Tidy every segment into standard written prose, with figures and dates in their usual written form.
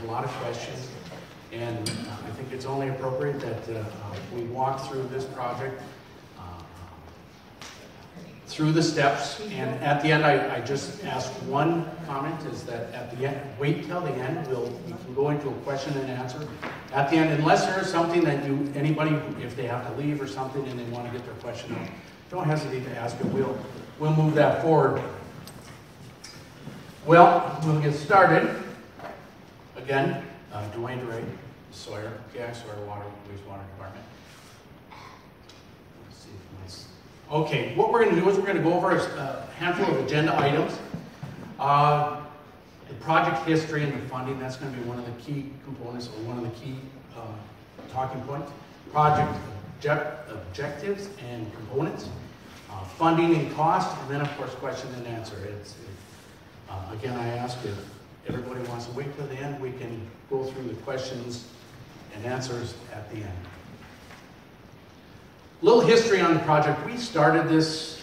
a lot of questions, and I think it's only appropriate that we walk through this project through the steps, and at the end I just ask one comment, is that at the end, wait till the end, we can go into a question and answer at the end, unless there is something that anybody, if they have to leave or something and they want to get their question out, don't hesitate to ask it. We'll move that forward. Well, we'll get started. Again, Dwayne DeRay, Sawyer, Sawyer Water, Wastewater Department. Let's see if nice. Okay, what we're going to do is we're going to go over a handful of agenda items. The project history and the funding, that's going to be one of the key components, or one of the key talking points. Project objectives and components, funding and cost, and then of course question and answer. Again, I ask if everybody wants to wait till the end, we can go through the questions and answers at the end. Little history on the project. We started this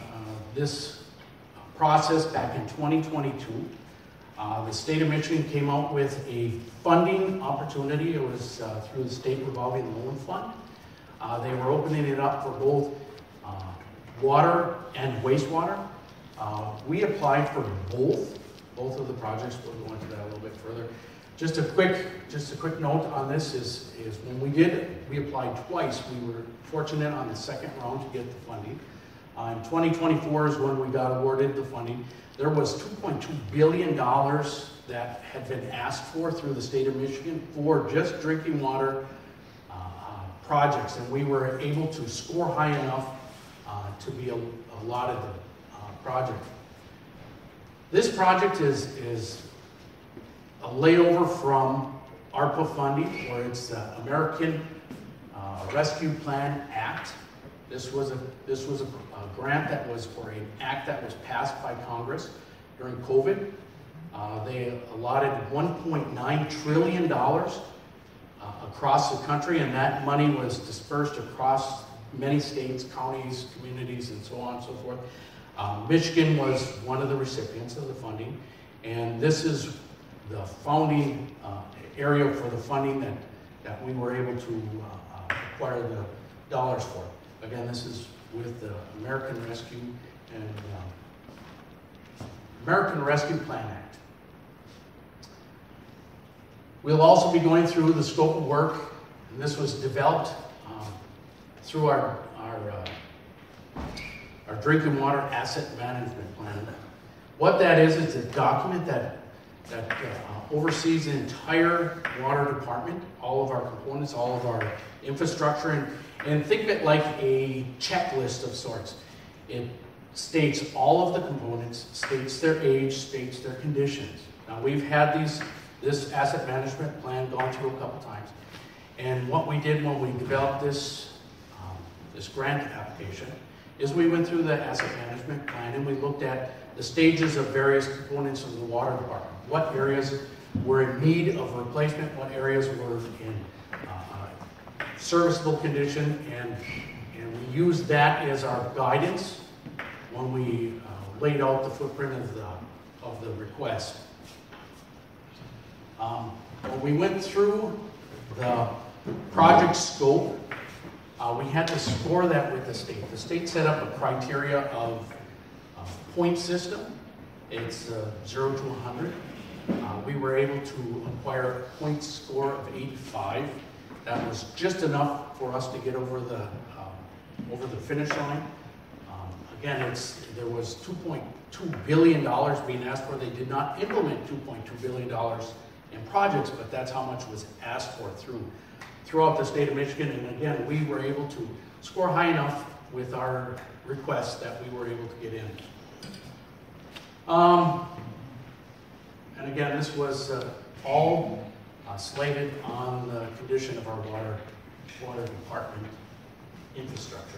process back in 2022. The state of Michigan came out with a funding opportunity. It was through the State Revolving Loan Fund. They were opening it up for both water and wastewater. We applied for both of the projects. We'll go into that a little bit further. Just a quick note on this is when we applied twice. We were fortunate on the second round to get the funding. In 2024 is when we got awarded the funding. There was $2.2 billion that had been asked for through the state of Michigan for just drinking water projects, and we were able to score high enough to be allotted the project. This project is a layover from ARPA funding, or it's the American Rescue Plan Act. This was a grant that was for an act that was passed by Congress during COVID. They allotted $1.9 trillion across the country, and that money was dispersed across many states, counties, communities, and so on and so forth. Michigan was one of the recipients of the funding, and this is the founding area for the funding that we were able to acquire the dollars for. Again, this is with the American Rescue Plan Act. We'll also be going through the scope of work, and this was developed through our drinking water asset management plan. What that is a document that oversees the entire water department, all of our components, all of our infrastructure, and think of it like a checklist of sorts. It states all of the components, states their age, states their conditions. Now we've had this asset management plan gone through a couple times, and what we did when we developed this grant application is we went through the asset management plan and we looked at the stages of various components of the water department. What areas were in need of replacement, what areas were in serviceable condition, and we used that as our guidance when we laid out the footprint of the request. When we went through the project scope, we had to score that with the state. The state set up a criteria of point system. It's 0 to 100. We were able to acquire a point score of 85. That was just enough for us to get over the finish line. Again, there was $2.2 billion being asked for. They did not implement $2.2 billion in projects, but that's how much was asked for throughout the state of Michigan. And again, we were able to score high enough with our requests that we were able to get in. And again, this was all slated on the condition of our water department infrastructure.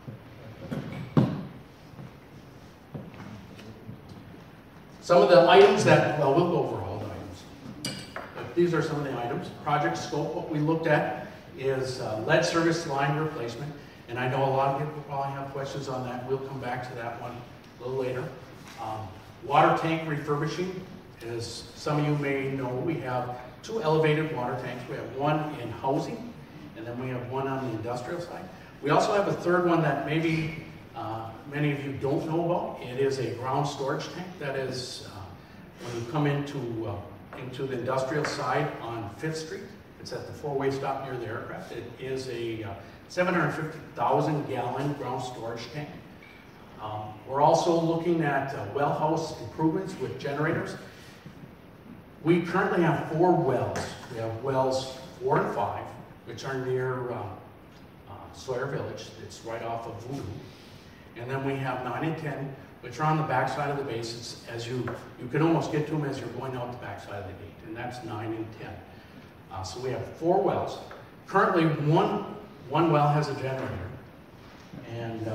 Some of the items that, well, we'll go over all the items. But these are some of the items. Project scope, what we looked at is lead service line replacement. And I know a lot of people probably have questions on that. We'll come back to that one a little later. Water tank refurbishing. as some of you may know, we have 2 elevated water tanks. We have one in housing, and then we have one on the industrial side. We also have a third one that maybe many of you don't know about. It is a ground storage tank. That is when you come into the industrial side on 5th Street. It's at the 4-way stop near the aircraft. It is a 750,000 gallon ground storage tank. We're also looking at well house improvements with generators. We currently have 4 wells. We have wells 4 and 5, which are near Sawyer Village. It's right off of Voodoo. And then we have 9 and 10, which are on the back side of the base. It's as you can almost get to them as you're going out the back side of the gate, and that's 9 and 10. So we have 4 wells. Currently, one well has a generator, and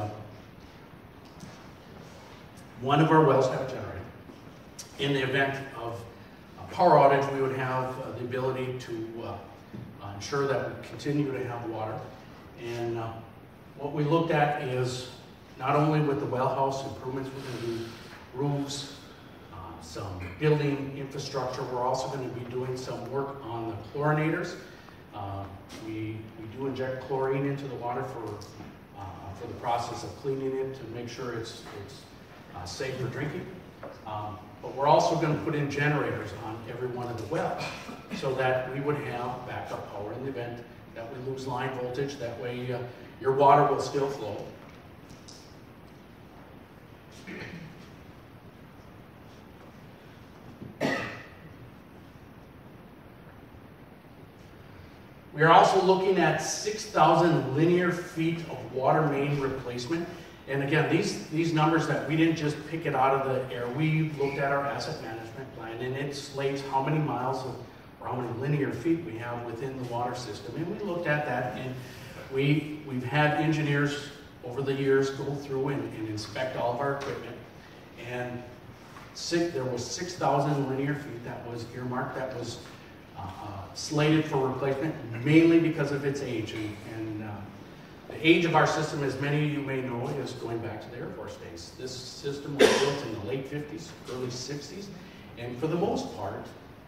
one of our wells have a generator. In the event of a power outage, we would have the ability to ensure that we continue to have water. And what we looked at is not only with the well house improvements, we're going to do roofs, some building infrastructure. We're also going to be doing some work on the chlorinators. We do inject chlorine into the water for the process of cleaning it to make sure it's safe for drinking. But we're also going to put in generators on every one of the wells so that we would have backup power in the event that we lose line voltage. That way your water will still flow. We are also looking at 6,000 linear feet of water main replacement. And again, these numbers that we didn't just pick it out of the air. We looked at our asset management plan, and it slates how many miles or how many linear feet we have within the water system. And we looked at that, and we've had engineers over the years go through and inspect all of our equipment. And there was 6,000 linear feet that was earmarked, that was slated for replacement, mainly because of its age. And the age of our system, as many of you may know, is going back to the Air Force days. This system was built in the late 50s, early 60s, and for the most part,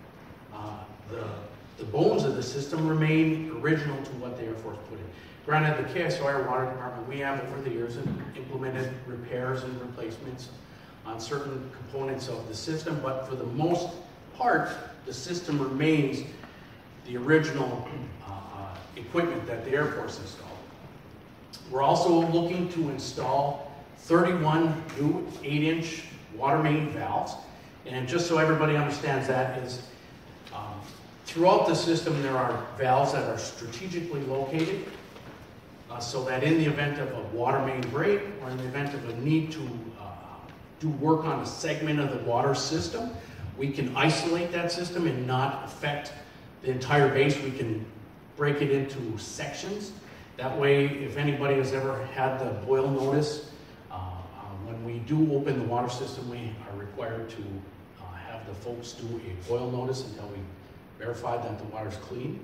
the bones of the system remain original to what the Air Force put in. Granted, the Sawyer Water Department, we have over the years implemented repairs and replacements on certain components of the system, but for the most part, the system remains the original equipment that the Air Force installed. We're also looking to install 31 new 8-inch water main valves. And just so everybody understands that is, throughout the system there are valves that are strategically located so that in the event of a water main break or in the event of a need to do work on a segment of the water system, we can isolate that system and not affect the entire base. We can break it into sections. That way, if anybody has ever had the boil notice, when we do open the water system, we are required to have the folks do a boil notice until we verify that the water's clean.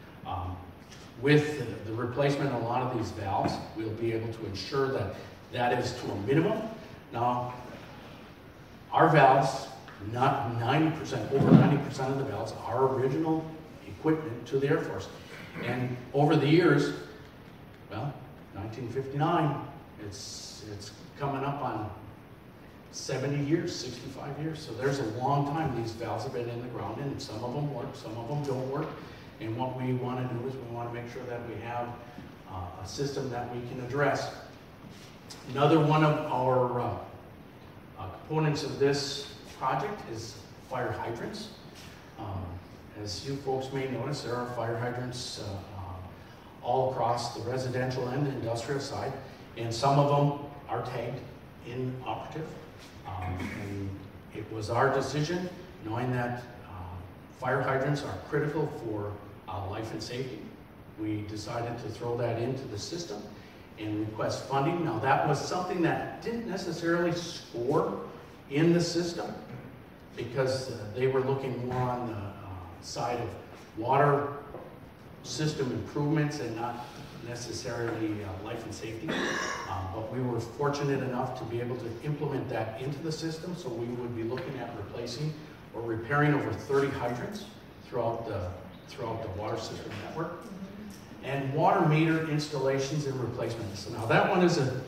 With the replacement of a lot of these valves, we'll be able to ensure that that is to a minimum. Now, our valves, not 90%, over 90% of the valves are original equipment to the Air Force. And over the years, well, 1959, it's coming up on 70 years, 65 years. So there's a long time these valves have been in the ground, and some of them work, some of them don't work. And what we want to do is we want to make sure that we have a system that we can address. Another one of our components of this project is fire hydrants. As you folks may notice, there are fire hydrants all across the residential and the industrial side, and some of them are tagged inoperative. And it was our decision, knowing that fire hydrants are critical for life and safety. We decided to throw that into the system and request funding. Now, that was something that didn't necessarily score in the system because they were looking more on the side of water system improvements and not necessarily life and safety. But we were fortunate enough to be able to implement that into the system, so we would be looking at replacing We're repairing over 30 hydrants throughout the water system network. And water meter installations and replacements. So now that one's an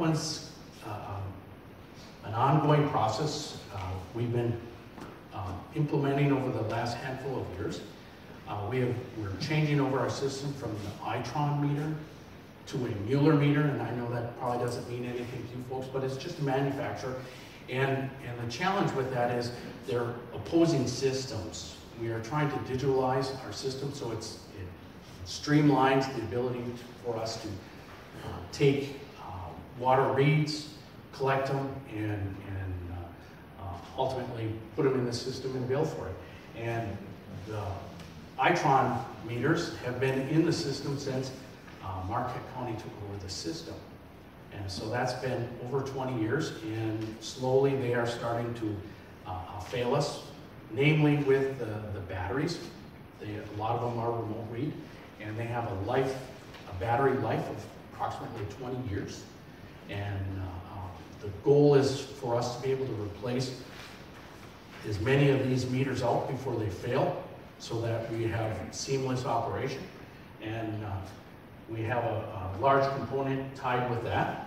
ongoing process. We've been implementing over the last handful of years. We're changing over our system from the Itron meter to a Mueller meter, and I know that probably doesn't mean anything to you folks, but it's just a manufacturer. And the challenge with that is they're opposing systems. We are trying to digitalize our system so it streamlines the ability for us to take water reads, collect them, and ultimately put them in the system and bill for it. And the Itron meters have been in the system since Marquette County took over the system. And so that's been over 20 years, and slowly they are starting to fail us, namely with the batteries. A lot of them are remote read, and they have a battery life of approximately 20 years. And the goal is for us to be able to replace as many of these meters out before they fail, so that we have seamless operation. And we have a large component tied with that.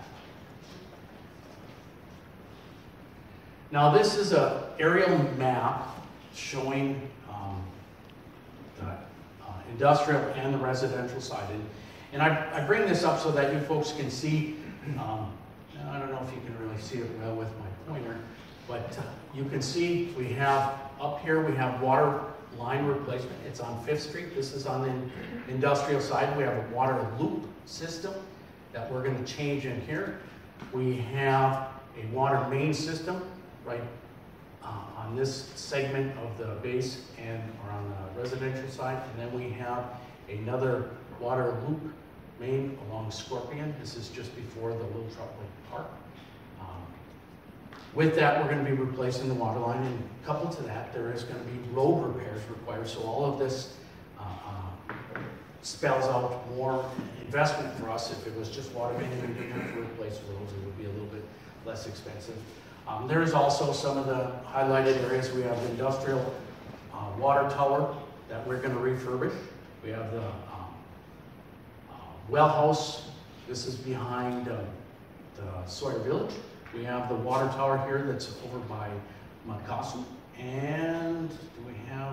Now this is an aerial map showing the industrial and the residential side. And I bring this up so that you folks can see, I don't know if you can really see it well with my pointer, but you can see we have, up here we have water line replacement. It's on 5th Street. This is on the industrial side. We have a water loop system that we're going to change in here. We have a water main system right on this segment of the base or on the residential side. And then we have another water loop main along Scorpion. This is just before the Little Trout Lake Park. With that, we're going to be replacing the water line, and coupled to that, there is going to be road repairs required. So all of this spells out more investment for us. If it was just water main and we didn't have to replace roads, it would be a little bit less expensive. There is also some of the highlighted areas. We have the industrial water tower that we're going to refurbish. We have the well house. This is behind the Sawyer Village. We have the water tower here that's over by Montcasu. And do we have,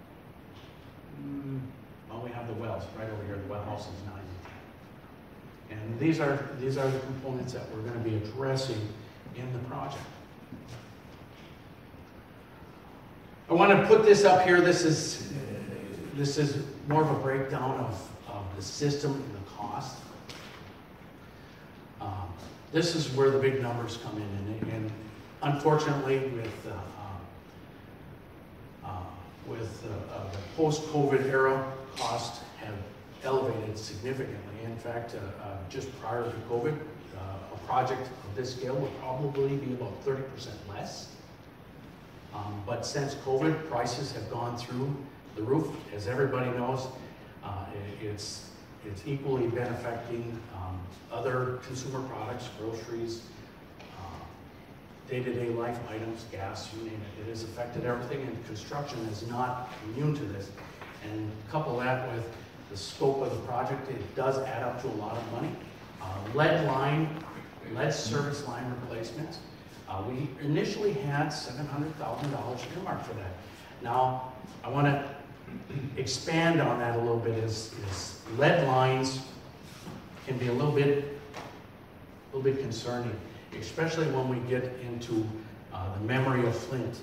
well, we have the wells right over here. The well house is 9 and 10. And these are the components that we're going to be addressing in the project. I want to put this up here. This is more of a breakdown of the system and the cost. This is where the big numbers come in, and unfortunately, with the post-COVID era, costs have elevated significantly. In fact, just prior to COVID, a project of this scale would probably be about 30% less. But since COVID, prices have gone through the roof. As everybody knows, it's equally been affecting other consumer products, groceries, day-to-day life items, gas, you name it. It has affected everything, and construction is not immune to this. And couple that with the scope of the project, it does add up to a lot of money. lead service line replacements. We initially had $700,000 earmarked for that. Now, I want to expand on that a little bit. Is lead lines can be a little bit concerning, especially when we get into the memory of Flint.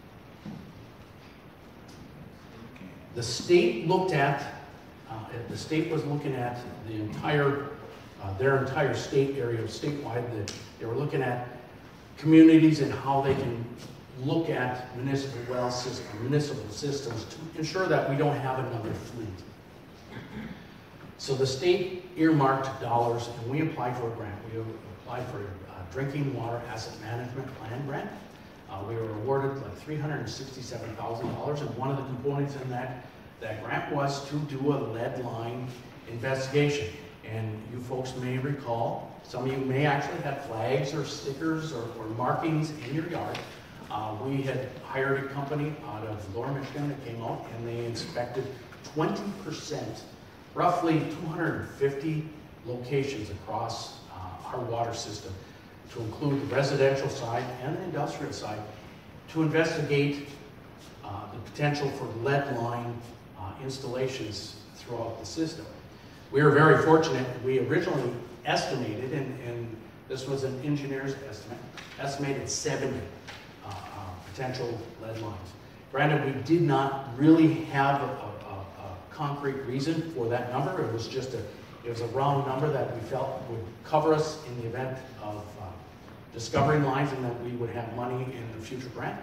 The state looked at, the state was looking at the entire, their entire state area, statewide. They were looking at communities and how they can look at municipal well systems, municipal systems to ensure that we don't have another Flint. So the state earmarked dollars, and we applied for a grant. We applied for a drinking water asset management plan grant. We were awarded like $367,000, and one of the components in that grant was to do a lead line investigation. And you folks may recall, some of you may actually have flags or stickers or markings in your yard We had hired a company out of Lower Michigan that came out and they inspected 20%, roughly 250 locations across our water system, to include the residential side and the industrial side, to investigate the potential for lead line installations throughout the system. We were very fortunate. We originally estimated, and this was an engineer's estimate, estimated 70 potential lead lines. Granted, we did not really have a concrete reason for that number. It was just it was a round number that we felt would cover us in the event of discovering lines and that we would have money in the future grant.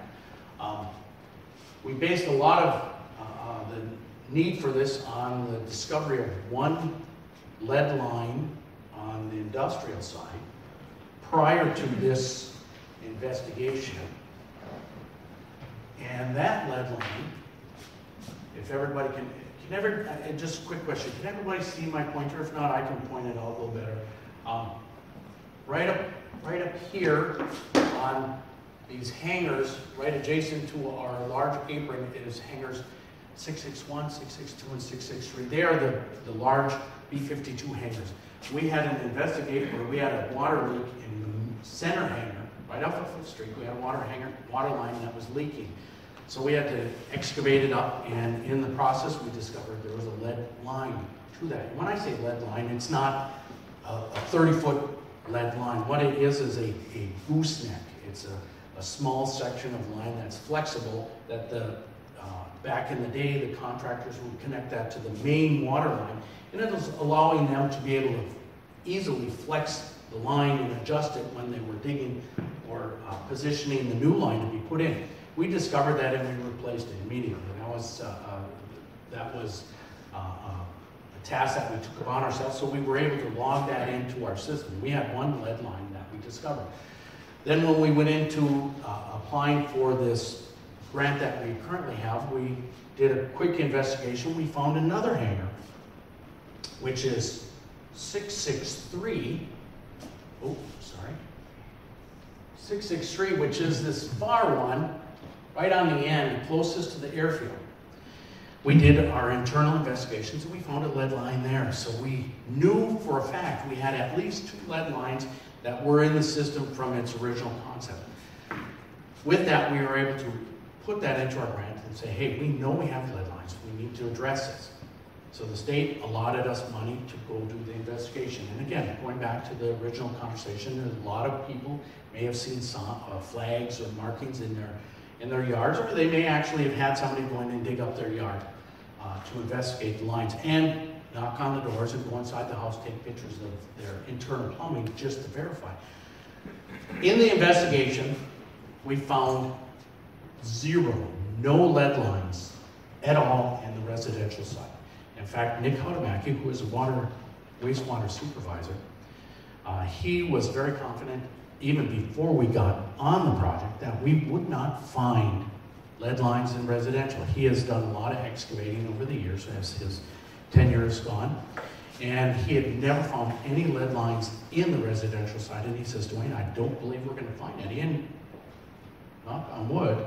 We based a lot of the need for this on the discovery of one lead line on the industrial side prior to this investigation. And that lead line, if everybody just a quick question, can everybody see my pointer? If not, I can point it out a little better. Right up here on these hangers, right adjacent to our large apron, is hangers 661, 662, and 663. They are the large B-52 hangers. We had an investigation where we had a water leak in the center hanger, right off of 5th Street. We had a water line that was leaking. So we had to excavate it up, and in the process we discovered there was a lead line to that. And when I say lead line, it's not a 30-foot lead line. What it is a gooseneck. It's a small section of line that's flexible, that back in the day the contractors would connect that to the main water line, and it was allowing them to be able to easily flex the line and adjust it when they were digging or positioning the new line to be put in. We discovered that and we replaced it immediately. That was a task that we took upon ourselves, so we were able to log that into our system. We had one lead line that we discovered. Then when we went into applying for this grant that we currently have, we did a quick investigation. We found another hanger, which is 663. Oh, sorry. 663, which is this far one, right on the end, closest to the airfield. We did our internal investigations and we found a lead line there. So we knew for a fact we had at least 2 lead lines that were in the system from its original concept. With that, we were able to put that into our grant and say, hey, we know we have lead lines. We need to address this. So the state allotted us money to go do the investigation. And again, going back to the original conversation, a lot of people may have seen some flags or markings in their yards, or they may actually have had somebody go in and dig up their yard to investigate the lines and knock on the doors and go inside the house, take pictures of their internal plumbing just to verify. In the investigation, we found no lead lines at all in the residential side. In fact, Nick Hautemaki, who is a wastewater supervisor, he was very confident, even before we got on the project, that we would not find lead lines in residential. He has done a lot of excavating over the years as his tenure is gone, and he had never found any lead lines in the residential side. And he says, Dwayne, I don't believe we're going to find any. And knock on wood,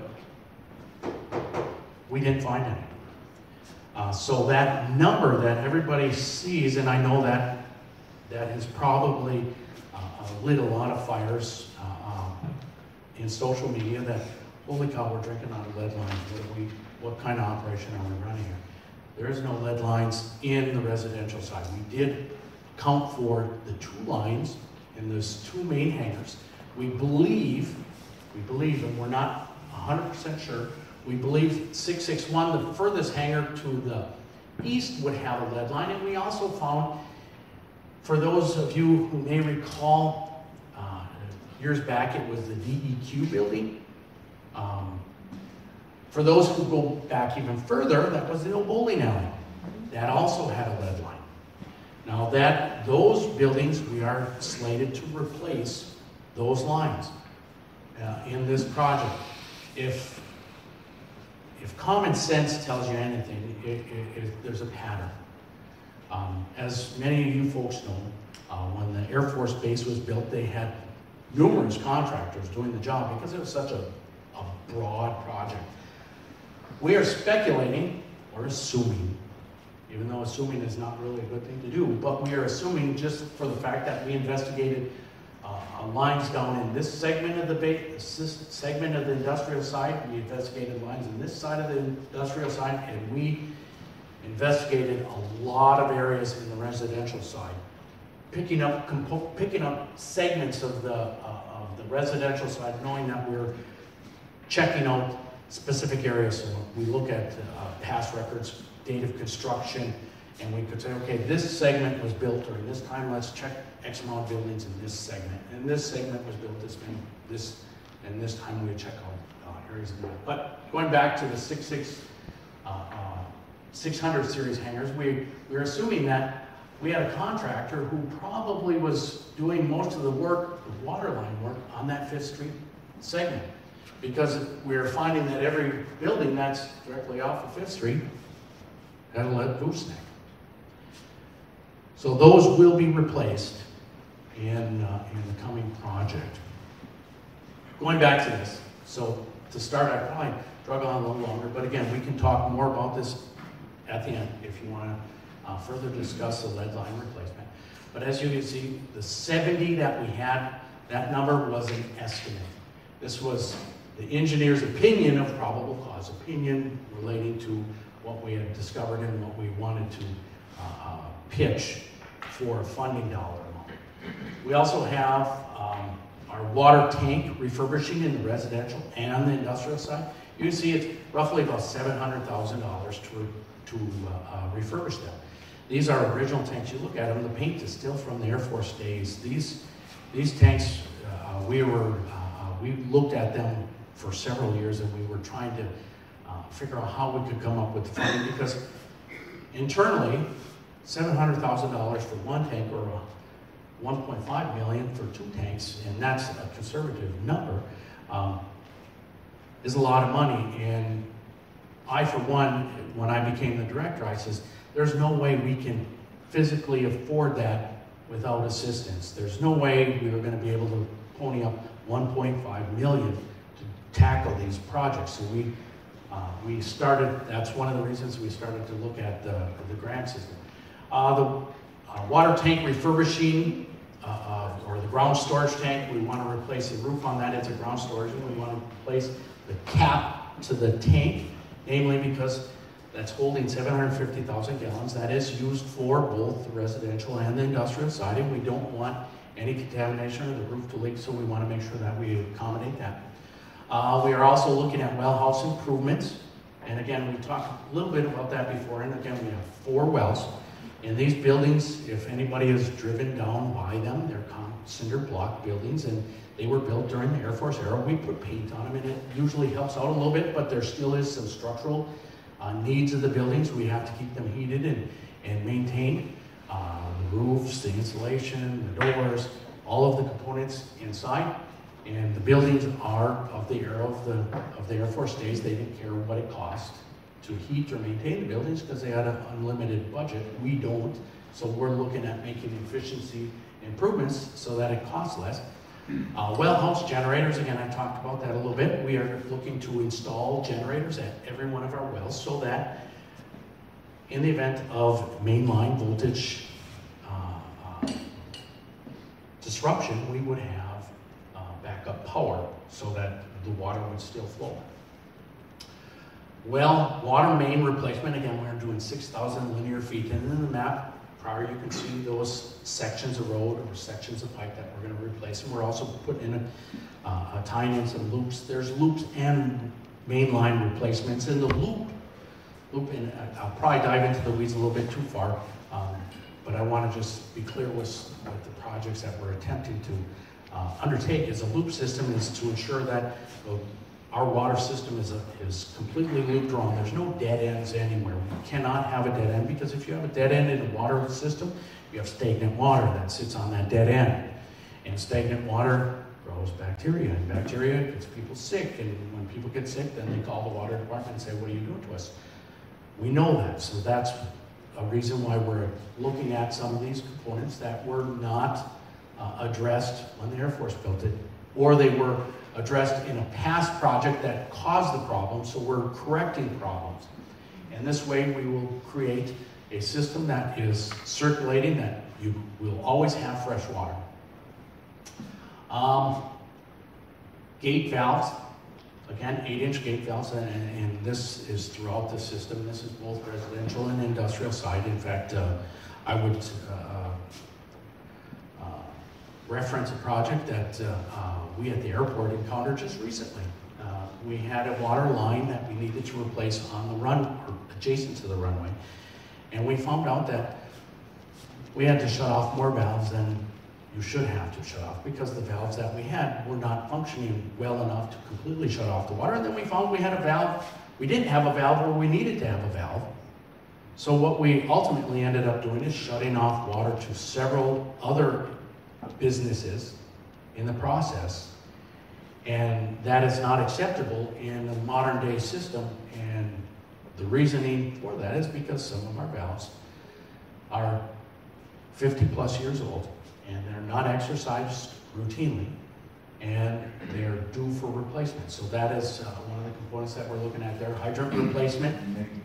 we didn't find any. So that number that everybody sees, and I know that has probably lit a lot of fires in social media, that, holy cow, we're drinking out of lead lines. What kind of operation are we running here? There is no lead lines in the residential side. We did account for the 2 lines in those 2 main hangars. We believe, and we're not 100% sure, we believe 661, the furthest hanger to the east, would have a lead line. And we also found, for those of you who may recall, years back it was the DEQ building. For those who go back even further, that was the old bowling alley. That also had a lead line. Now those buildings, we are slated to replace those lines in this project. If common sense tells you anything, there's a pattern. As many of you folks know, when the Air Force Base was built, they had numerous contractors doing the job because it was such a broad project. We are speculating or assuming, even though assuming is not really a good thing to do, but we are assuming just for the fact that we investigated lines down in this segment of the industrial side. We investigated lines in this side of the industrial side, and we investigated a lot of areas in the residential side, picking up segments of the residential side, knowing that we're checking out specific areas. So we look at past records, date of construction, and we could say, okay, this segment was built during this time, let's check X amount of buildings in this segment. And this segment was built and this time we would check out areas in that. But going back to the 600 series hangars, we're assuming that we had a contractor who probably was doing most of the work, the water line work, on that 5th Street segment. Because we're finding that every building that's directly off of 5th Street had a lead gooseneck. So those will be replaced in the coming project. Going back to this, so to start, I probably drug on a little longer, but again, we can talk more about this at the end if you want to further discuss the lead line replacement. But as you can see, the 70 that we had, that number was an estimate. This was the engineer's opinion of probable cause, opinion relating to what we had discovered and what we wanted to pitch for a funding dollar amount. We also have our water tank refurbishing in the residential and the industrial side. You can see it's roughly about $700,000 to refurbish them. These are original tanks. You look at them, the paint is still from the Air Force days. These tanks, we looked at them for several years, and we were trying to figure out how we could come up with the funding, because internally, $700,000 for one tank or $1.5 million for 2 tanks, and that's a conservative number, is a lot of money. And I, for one, when I became the director, I says, there's no way we can physically afford that without assistance. There's no way we were going to be able to pony up $1.5 million to tackle these projects. So we started, that's one of the reasons we started to look at the grant system. The water tank refurbishing, or the ground storage tank, we want to replace the roof on that. It's a ground storage, and we want to replace the cap to the tank, namely because that's holding 750,000 gallons. That is used for both the residential and the industrial side, and we don't want any contamination or the roof to leak, so we want to make sure that we accommodate that. We are also looking at well house improvements, and again, we talked a little bit about that before, and again, we have 4 wells. In these buildings, if anybody has driven down by them, they're cinder block buildings, and they were built during the Air Force era. We put paint on them, and it usually helps out a little bit, but there still is some structural needs of the buildings. We have to keep them heated and maintained. The roofs, the insulation, the doors, all of the components inside. And the buildings are of the era of the Air Force days. They didn't care what it cost to heat or maintain the buildings because they had an unlimited budget. We don't. So we're looking at making efficiency improvements so that it costs less. Well house generators, again, I talked about that a little bit. We are looking to install generators at every one of our wells so that in the event of mainline voltage disruption, we would have backup power so that the water would still flow. Well, water main replacement, again, we're doing 6,000 linear feet. And in the map prior, you can see those sections of road or sections of pipe that we're going to replace. And we're also putting in tying in some loops. There's loops and mainline replacements. And the loop, and I'll probably dive into the weeds a little bit too far, but I want to just be clear with the projects that we're attempting to undertake as a loop system is to ensure that our water system is completely looped around. There's no dead ends anywhere. We cannot have a dead end, because if you have a dead end in a water system, you have stagnant water that sits on that dead end. And stagnant water grows bacteria, and bacteria gets people sick. And when people get sick, then they call the water department and say, what are you doing to us? We know that, so that's a reason why we're looking at some of these components that were not addressed when the Air Force built it, or they were addressed in a past project that caused the problem, so we're correcting problems. And this way we will create a system that is circulating, that you will always have fresh water. Gate valves, again, 8-inch gate valves, and this is throughout the system. This is both residential and industrial side. In fact, I would reference a project that we at the airport encountered just recently. We had a water line that we needed to replace on the run, or adjacent to the runway, and we found out that we had to shut off more valves than you should have to shut off, because the valves that we had were not functioning well enough to completely shut off the water. And then we found we had a valve, we didn't have a valve where we needed to have a valve. So what we ultimately ended up doing is shutting off water to several other businesses in the process. And that is not acceptable in a modern day system. And the reasoning for that is because some of our valves are 50 plus years old, and they're not exercised routinely, and they're due for replacement. So that is one of the components that we're looking at there. Hydrant replacement.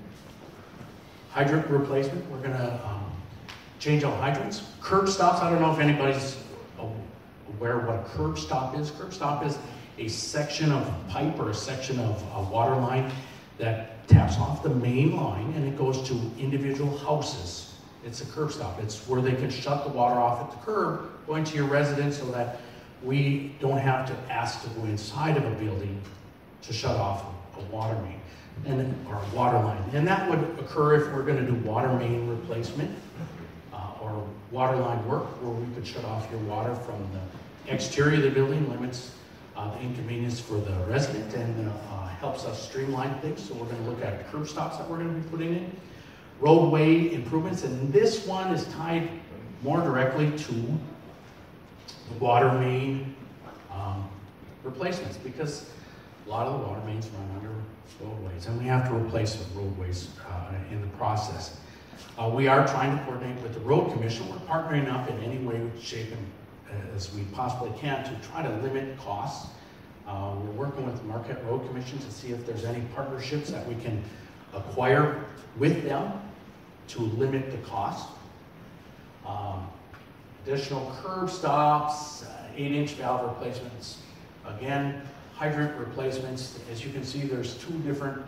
Hydrant replacement, we're gonna change out hydrants. Curb stops, I don't know if anybody's aware what a curb stop is. Curb stop is a section of pipe or a section of a water line that taps off the main line and it goes to individual houses. It's a curb stop. It's where they can shut the water off at the curb, going to your residence, so that we don't have to ask to go inside of a building to shut off a water main or a water line. And that would occur if we're going to do water main replacement or water line work, where we could shut off your water from the exterior of the building, limits the inconvenience for the resident, and helps us streamline things. So we're going to look at curb stops that we're going to be putting in. Roadway improvements, and this one is tied more directly to the water main replacements, because a lot of the water mains run under roadways, and we have to replace the roadways in the process. We are trying to coordinate with the road commission. We're partnering up in any way, shape, and as we possibly can to try to limit costs. We're working with the Marquette Road Commission to see if there's any partnerships that we can acquire with them to limit the cost. Additional curb stops, 8-inch valve replacements. Again, hydrant replacements. As you can see, there's two different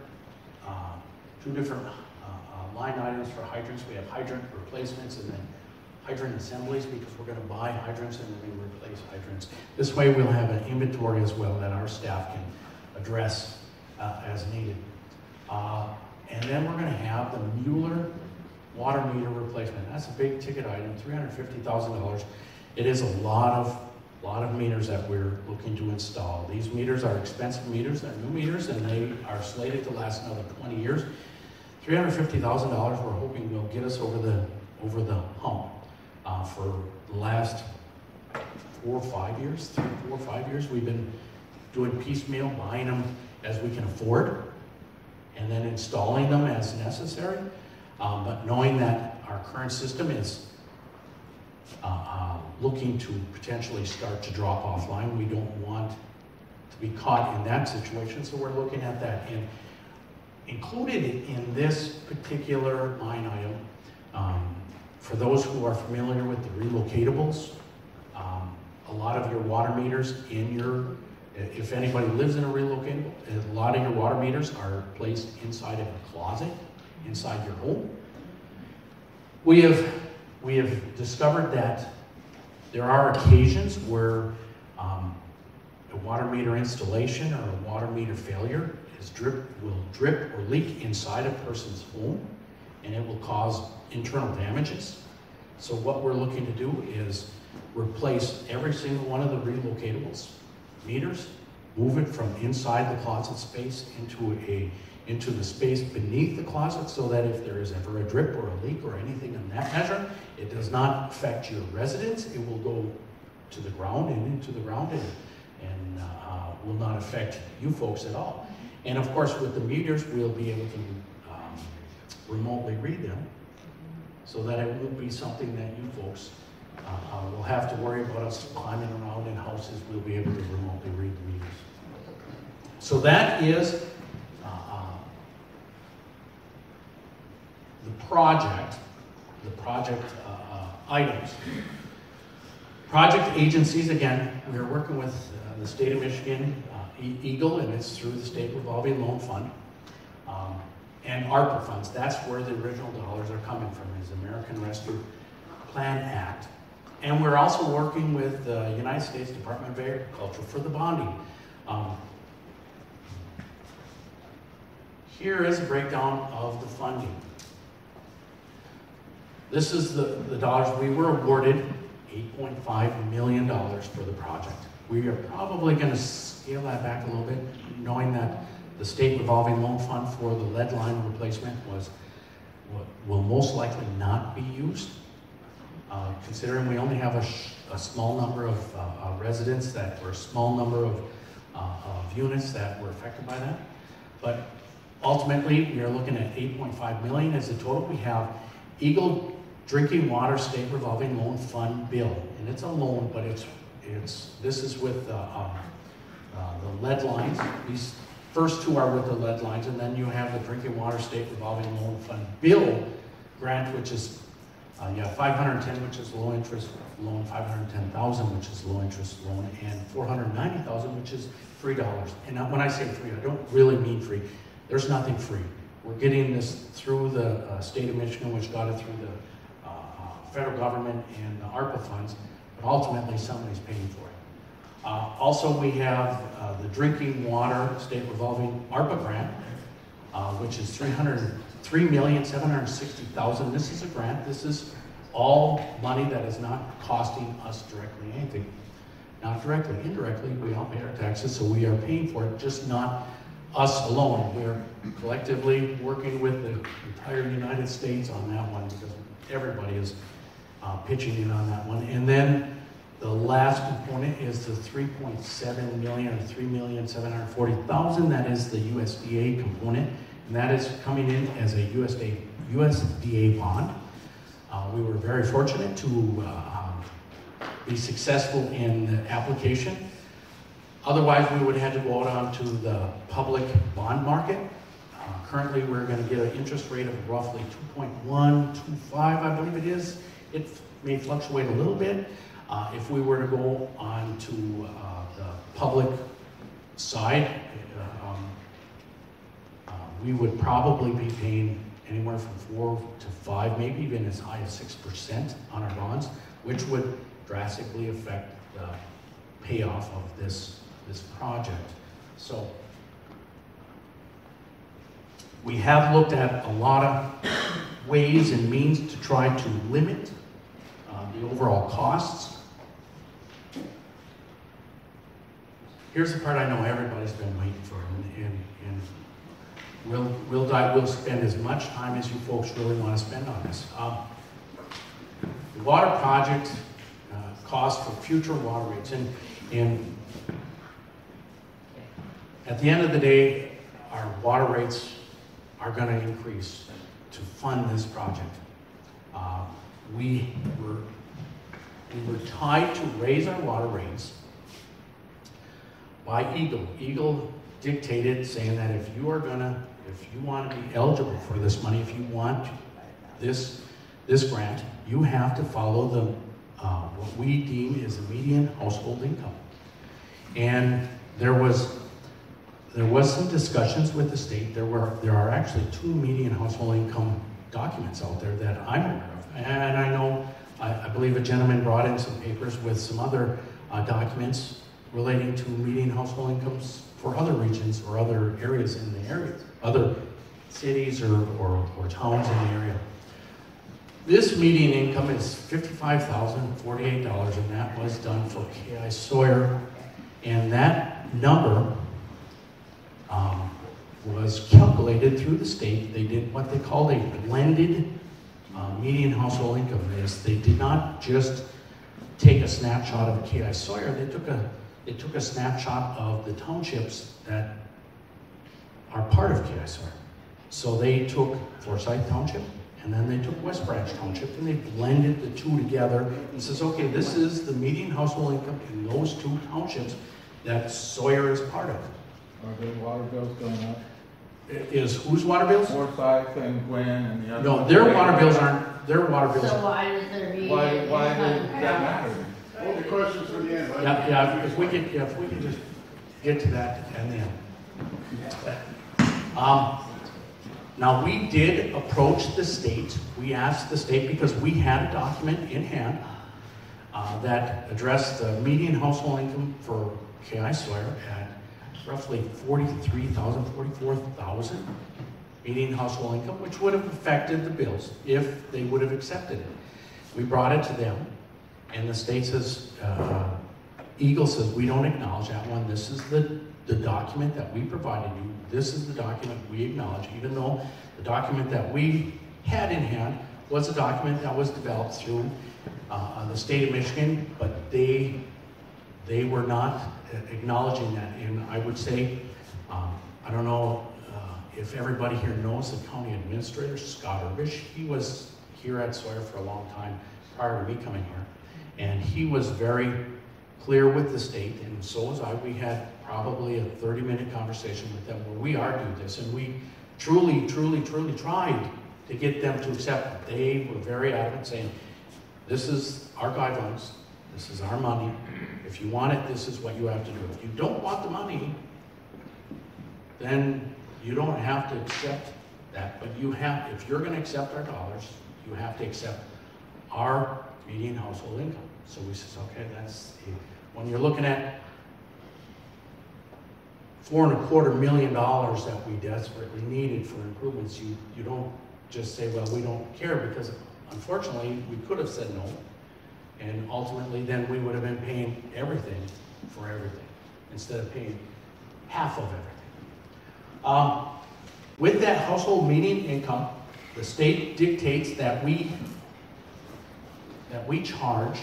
line items for hydrants. We have hydrant replacements and then hydrant assemblies, because we're going to buy hydrants and then we replace hydrants. This way we'll have an inventory as well that our staff can address as needed. And then we're going to have the Mueller water meter replacement. That's a big ticket item, $350,000. It is a lot of meters that we're looking to install. These meters are expensive meters. They're new meters, and they are slated to last another 20 years. $350,000 we're hoping will get us over the hump. For the last 4 or 5 years, 3, 4, 5 years, we've been doing piecemeal, buying them as we can afford, and then installing them as necessary. But knowing that our current system is looking to potentially start to drop offline, we don't want to be caught in that situation, so we're looking at that. And included in this particular line item, for those who are familiar with the relocatables, a lot of your water meters if anybody lives in a relocatable, a lot of your water meters are placed inside of a closet, inside your home. We have discovered that there are occasions where a water meter installation or a water meter failure will drip or leak inside a person's home, and it will cause internal damages. So what we're looking to do is replace every single one of the relocatables meters, move it from inside the closet space into the space beneath the closet, so that if there is ever a drip or a leak or anything in that measure, it does not affect your residence. It will go to the ground and into the ground and will not affect you folks at all. And of course, with the meters, we'll be able to remotely read them, so that it won't be something that you folks will have to worry about us climbing around in houses. We'll be able to remotely read the meters. So that is the project items. Project agencies, again, we're working with the state of Michigan, EAGLE, and it's through the State Revolving Loan Fund, and ARPA funds. That's where the original dollars are coming from, is American Rescue Plan Act. And we're also working with the United States Department of Agriculture for the bonding. Here is a breakdown of the funding. This is the dollars we were awarded, $8.5 million for the project. We are probably going to scale that back a little bit, knowing that the state revolving loan fund for the lead line replacement will most likely not be used, considering we only have a small number of residents or a small number of units that were affected by that. But ultimately, we are looking at $8.5 million as the total. We have EAGLE Drinking Water State Revolving Loan Fund bill, and it's a loan, but this is with the lead lines. These first two are with the lead lines, and then you have the Drinking Water State Revolving Loan Fund bill grant, which is $510,000, which is low interest loan, $510,000, which is low interest loan, and $490,000, which is free dollars. And when I say free, I don't really mean free. There's nothing free. We're getting this through the state of Michigan, which got it through the federal government and the ARPA funds, but ultimately somebody's paying for it. Also, we have the Drinking Water State Revolving ARPA grant, which is $3,760,000. This is a grant. This is all money that is not costing us directly anything. Not directly, indirectly, we all pay our taxes, so we are paying for it, just not us alone. We're collectively working with the entire United States on that one, because everybody is pitching in on that one. And then the last component is the $3.7 million, or $3,740,000. That is the USDA component, and that is coming in as a USDA bond. We were very fortunate to be successful in the application. Otherwise, we would have had to go out onto the public bond market. Currently, we're going to get an interest rate of roughly 2.125, I believe it is. It may fluctuate a little bit. If we were to go on to the public side, we would probably be paying anywhere from 4 to 5, maybe even as high as 6% on our bonds, which would drastically affect the payoff of this project. So we have looked at a lot of ways and means to try to limit the overall costs. Here's the part I know everybody's been waiting for, and we'll spend as much time as you folks really want to spend on this. The water project cost for future water rates, and at the end of the day, our water rates are going to increase to fund this project. We were tied to raise our water rates by EAGLE. EAGLE dictated, saying that if you want to be eligible for this money, if you want this grant, you have to follow the what we deem is the median household income. And there was some discussions with the state. There are actually 2 median household income documents out there that I'm aware of. And I know, I believe a gentleman brought in some papers with some other documents relating to median household incomes for other regions or other areas in the area, other cities or towns in the area. This median income is $55,048, and that was done for K.I. Sawyer. And that number was calculated through the state. They did what they called a blended median household income. They did not just take a snapshot of K.I. Sawyer. They took a snapshot of the townships that are part of K.I. Sawyer. So they took Forsyth Township, and then they took West Branch Township, and they blended the two together and says, okay, this is the median household income in those 2 townships that Sawyer is part of. Are their water bills going up? Is whose water bills? Forsyth and Gwen and the other. No, their water bills aren't, their water bills. So why does there be? Why does that matter? All the questions for the end, right? Yeah, if we could just get to that and then. Now we did approach the state. We asked the state because we had a document in hand that addressed the median household income for KI Sawyer at roughly 43,000, 44,000 median household income, which would have affected the bills if they would have accepted it. We brought it to them, and the state says, Eagle says, we don't acknowledge that one. This is the document that we provided you. This is the document we acknowledge, even though the document that we had in hand was a document that was developed through the state of Michigan, but they were not acknowledging that. And I would say, I don't know if everybody here knows the county administrator, Scott Urbish. He was here at Sawyer for a long time prior to me coming here. And he was very clear with the state, and so was I. We had probably a 30-minute conversation with them where we argued this, and we truly tried to get them to accept it. They were very adamant, saying, this is our guidelines, this is our money. If you want it, this is what you have to do. If you don't want the money, then you don't have to accept that. But you have, if you're going to accept our dollars, you have to accept our median household income. So we says, okay, that's when you're looking at $4.25 million that we desperately needed for improvements. You don't just say, well, we don't care, because unfortunately we could have said no, and ultimately then we would have been paying everything for everything instead of paying half of everything. With that household median income, the state dictates that we charge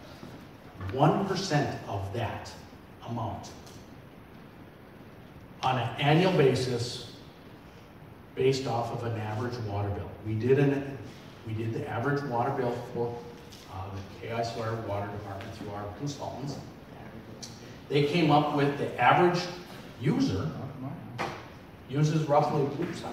1% of that amount on an annual basis based off of an average water bill. We did the average water bill for the KI Sawyer Water Department through our consultants. They came up with the average user uses roughly,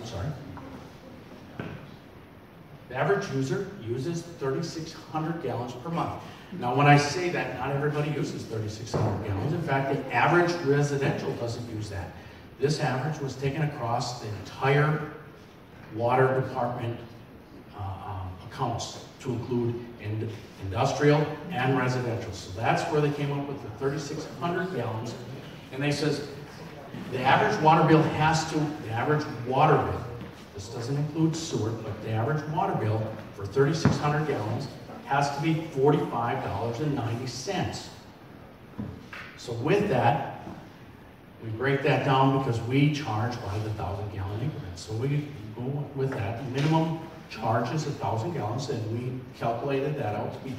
the average user uses 3,600 gallons per month. Now, when I say that, not everybody uses 3,600 gallons. In fact, the average residential doesn't use that. This average was taken across the entire water department accounts to include industrial and residential. So that's where they came up with the 3,600 gallons. And they says the average water bill the average water bill, this doesn't include sewer, but the average water bill for 3,600 gallons has to be $45.90. So with that, we break that down because we charge by the 1,000-gallon increment. So we go with that. The minimum charge is 1,000 gallons, and we calculated that out to be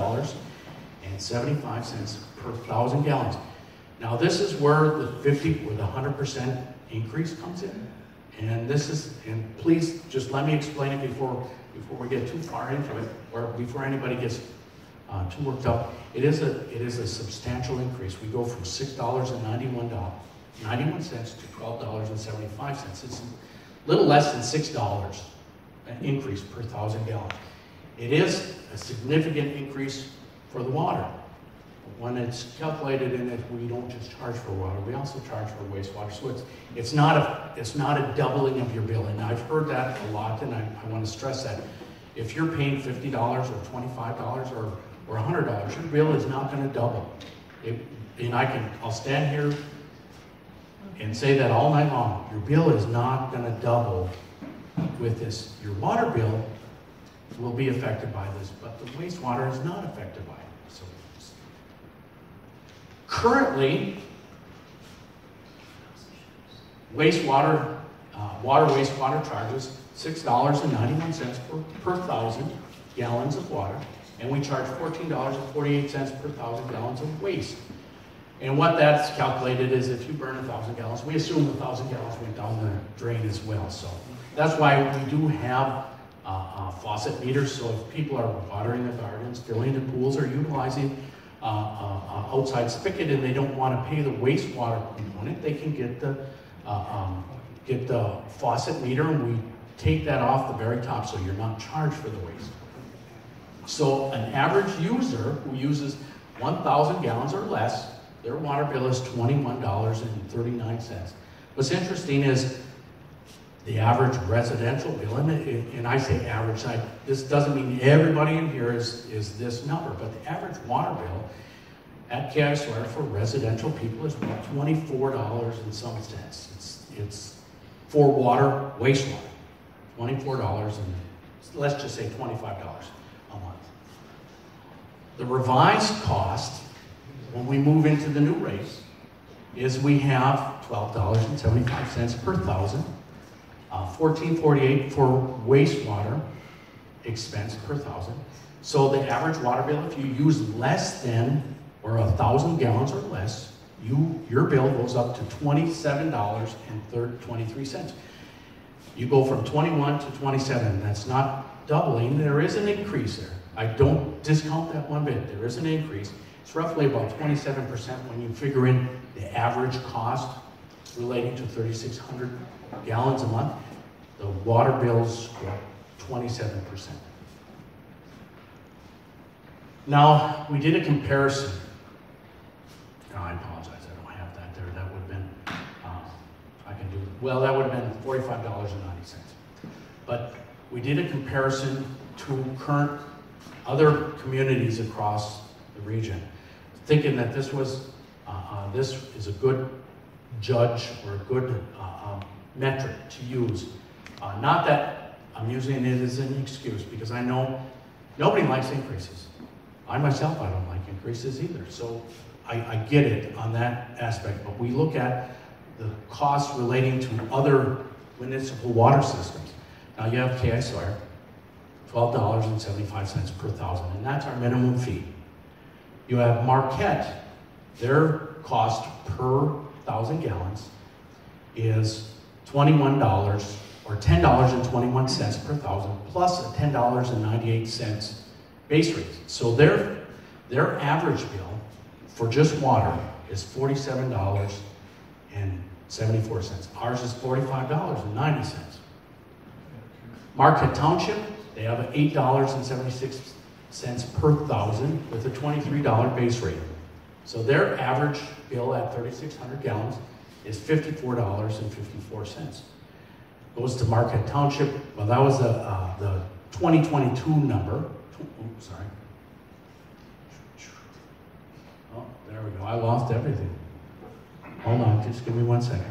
$12.75 per 1,000 gallons. Now this is where the 100% increase comes in. And this is, and please just let me explain it before we get too far into it, or before anybody gets too worked up. It is a substantial increase. We go from $6.91 to $12.75. It's a little less than $6 an increase per 1,000 gallons. It is a significant increase for the water. When it's calculated in it, we don't just charge for water, we also charge for wastewater. So it's not a doubling of your bill. And I've heard that a lot, and I want to stress that. If you're paying $50 or $25 or $100, your bill is not going to double. And I'll stand here and say that all night long. Your bill is not going to double with this. Your water bill will be affected by this, but the wastewater is not affected by it. So currently, wastewater charges $6.91 per 1,000 gallons of water, and we charge $14.48 per 1,000 gallons of waste. And what that's calculated is if you burn 1,000 gallons, we assume 1,000 gallons went down the drain as well. So that's why we do have faucet meters. So if people are watering their gardens, filling the pools, or utilizing outside spigot and they don't want to pay the wastewater component, they can get the faucet meter, and we take that off the very top so you're not charged for the waste. So an average user who uses 1,000 gallons or less, their water bill is $21.39. What's interesting is the average residential bill, and I say average, this doesn't mean everybody in here is this number, but the average water bill at KI Sawyer for residential people is about $24 and some cents. It's for water, wastewater, $24 and let's just say $25 a month. The revised cost, when we move into the new rates, is we have $12.75 per thousand, $14.48 for wastewater expense per thousand. So the average water bill, if you use less than or 1,000 gallons or less, your bill goes up to $27.23. You go from 21 to 27. That's not doubling. There is an increase there. I don't discount that one bit. There is an increase. It's roughly about 27% when you figure in the average cost relating to 3,600 gallons a month. The water bills go up 27%. Now, we did a comparison. Oh, I apologize, I don't have that there. That would have been, that would have been $45.90. But we did a comparison to current other communities across the region, thinking that this is a good judge or a good metric to use. Not that I'm using it as an excuse, because I know nobody likes increases. I myself, I don't like increases either. So I get it on that aspect, but we look at the costs relating to other municipal water systems. Now you have KI Sawyer, $12.75 per thousand, and that's our minimum fee. You have Marquette, their cost per 1,000 gallons is $21 or $10.21 per thousand, plus a $10.98 base rate. So their average bill for just water is $47.74. Ours is $45.90. Marquette Township, they have $8.76 per thousand with a $23 base rate. So their average bill at 3,600 gallons is $54.54. Goes to Marquette Township. Well, that was the 2022 number. Oops, sorry. Oh, there we go. I lost everything. Hold on, just give me 1 second.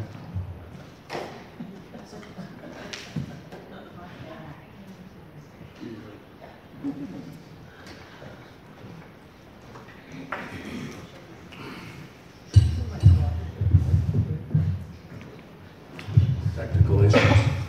Technical issues.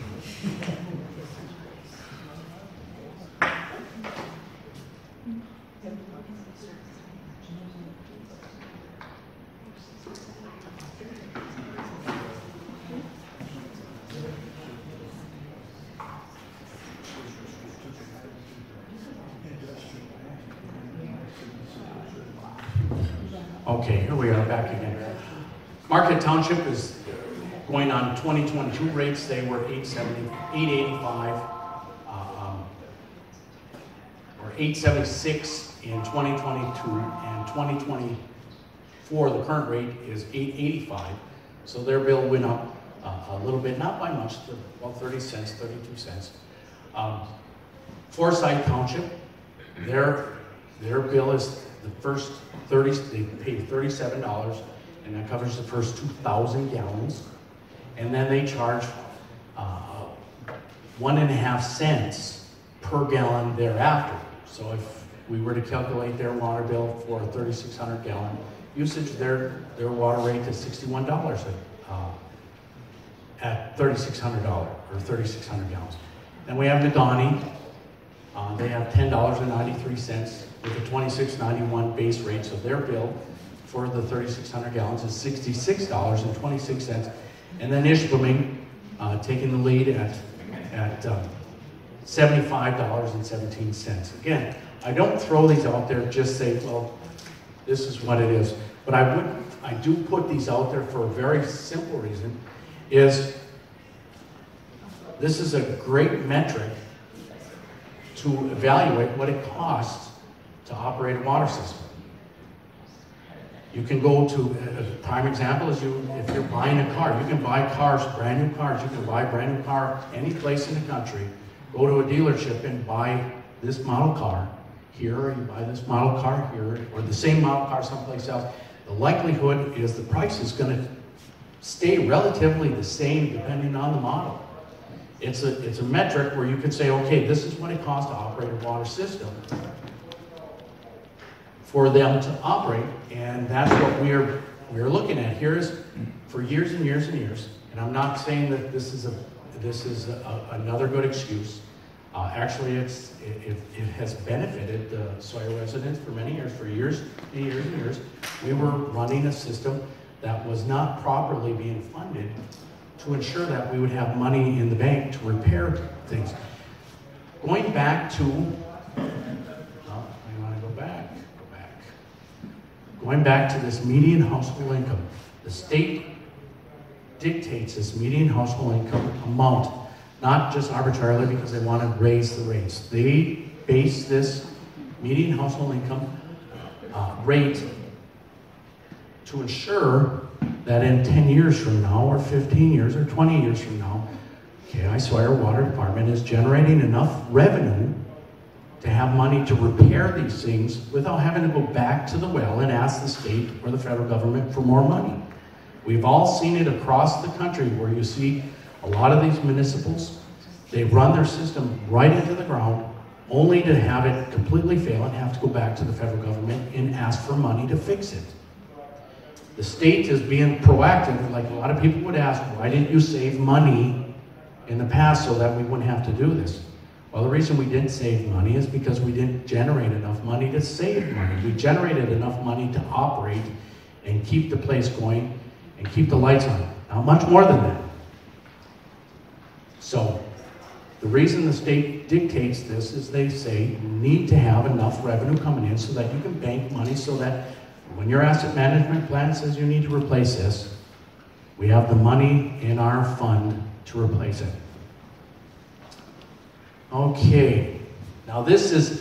Okay, here we are back again. Marquette Township is going on 2022 rates. They were $8.85 or $8.76 in 2022, and 2024 the current rate is $8.85. So their bill went up a little bit, not by much, about 30 cents, 32 cents. Forsyth Township, their bill is the first 30, they pay $37, and that covers the first 2,000 gallons. And then they charge 1.5 cents per gallon thereafter. So if we were to calculate their water bill for a 3,600 gallon usage, their water rate is $61 at $3,600 or 3,600 gallons. Then we have Negaunee. They have $10.93 with a $26.91 base rate. So their bill for the 3,600 gallons is $66.26. And then Ishpeming, taking the lead at $75.17. Again, I don't throw these out there, just say, well, this is what it is. But I do put these out there for a very simple reason, is this is a great metric to evaluate what it costs to operate a water system. You can go to, a prime example is if you're buying a car, you can buy cars, brand new cars, you can buy a brand new car any place in the country, go to a dealership and buy this model car here, or you buy this model car here, or the same model car someplace else. The likelihood is the price is going to stay relatively the same depending on the model. It's a metric where you could say, okay, this is what it costs to operate a water system for them to operate, and that's what we're looking at. Here's for years and years and years, and I'm not saying that this is another good excuse. Actually, it has benefited the Sawyer residents for many years, for years and years and years. We were running a system that was not properly being funded to ensure that we would have money in the bank to repair things. Going back to, going back to this median household income, the state dictates this median household income amount, not just arbitrarily because they want to raise the rates. They base this median household income rate to ensure that in 10 years from now, or 15 years, or 20 years from now, KI Sawyer Water Department is generating enough revenue to have money to repair these things without having to go back to the well and ask the state or the federal government for more money. We've all seen it across the country where you see a lot of these municipals, they run their system right into the ground only to have it completely fail and have to go back to the federal government and ask for money to fix it. The state is being proactive, like a lot of people would ask, why didn't you save money in the past so that we wouldn't have to do this? Well, the reason we didn't save money is because we didn't generate enough money to save money. We generated enough money to operate and keep the place going and keep the lights on. Not much more than that. So, the reason the state dictates this is they say you need to have enough revenue coming in so that you can bank money so that when your asset management plan says you need to replace this, we have the money in our fund to replace it. Okay, now this is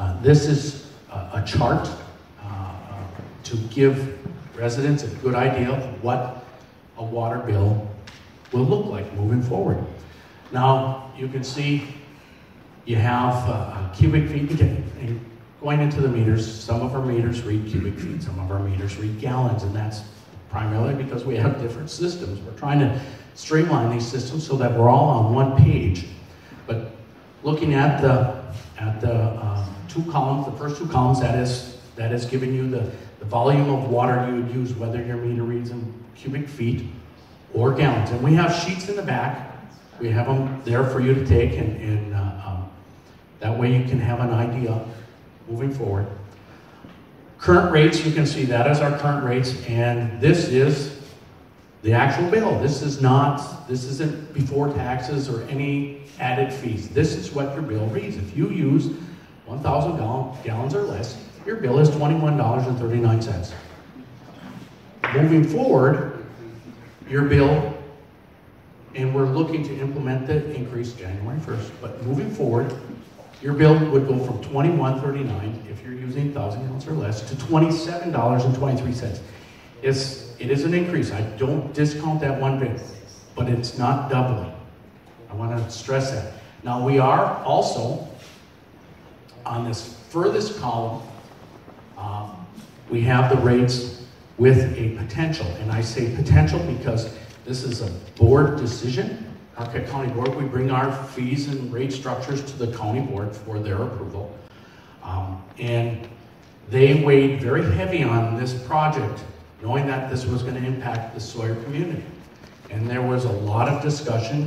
a chart to give residents a good idea of what a water bill will look like moving forward. Now you can see you have cubic feet and going into the meters. Some of our meters read cubic feet, some of our meters read gallons, and that's primarily because we have different systems. We're trying to streamline these systems so that we're all on one page. But looking at the two columns, the first two columns, that is giving you the volume of water you would use, whether your meter reads in cubic feet or gallons. And we have sheets in the back. We have them there for you to take, and that way you can have an idea moving forward. Current rates, you can see that as our current rates, and this is the actual bill. This isn't before taxes or any added fees. This is what your bill reads. If you use 1,000 gallons or less, your bill is $21.39. Moving forward, your bill, and we're looking to implement the increase January 1st, but moving forward, your bill would go from $21.39 if you're using 1,000 gallons or less to $27.23. It is an increase. I don't discount that one bit, but it's not doubling. I want to stress that. Now we are also, on this furthest column, we have the rates with a potential. And I say potential because this is a board decision. Marquette County Board, we bring our fees and rate structures to the county board for their approval. And they weighed very heavy on this project, knowing that this was going to impact the Sawyer community. And there was a lot of discussion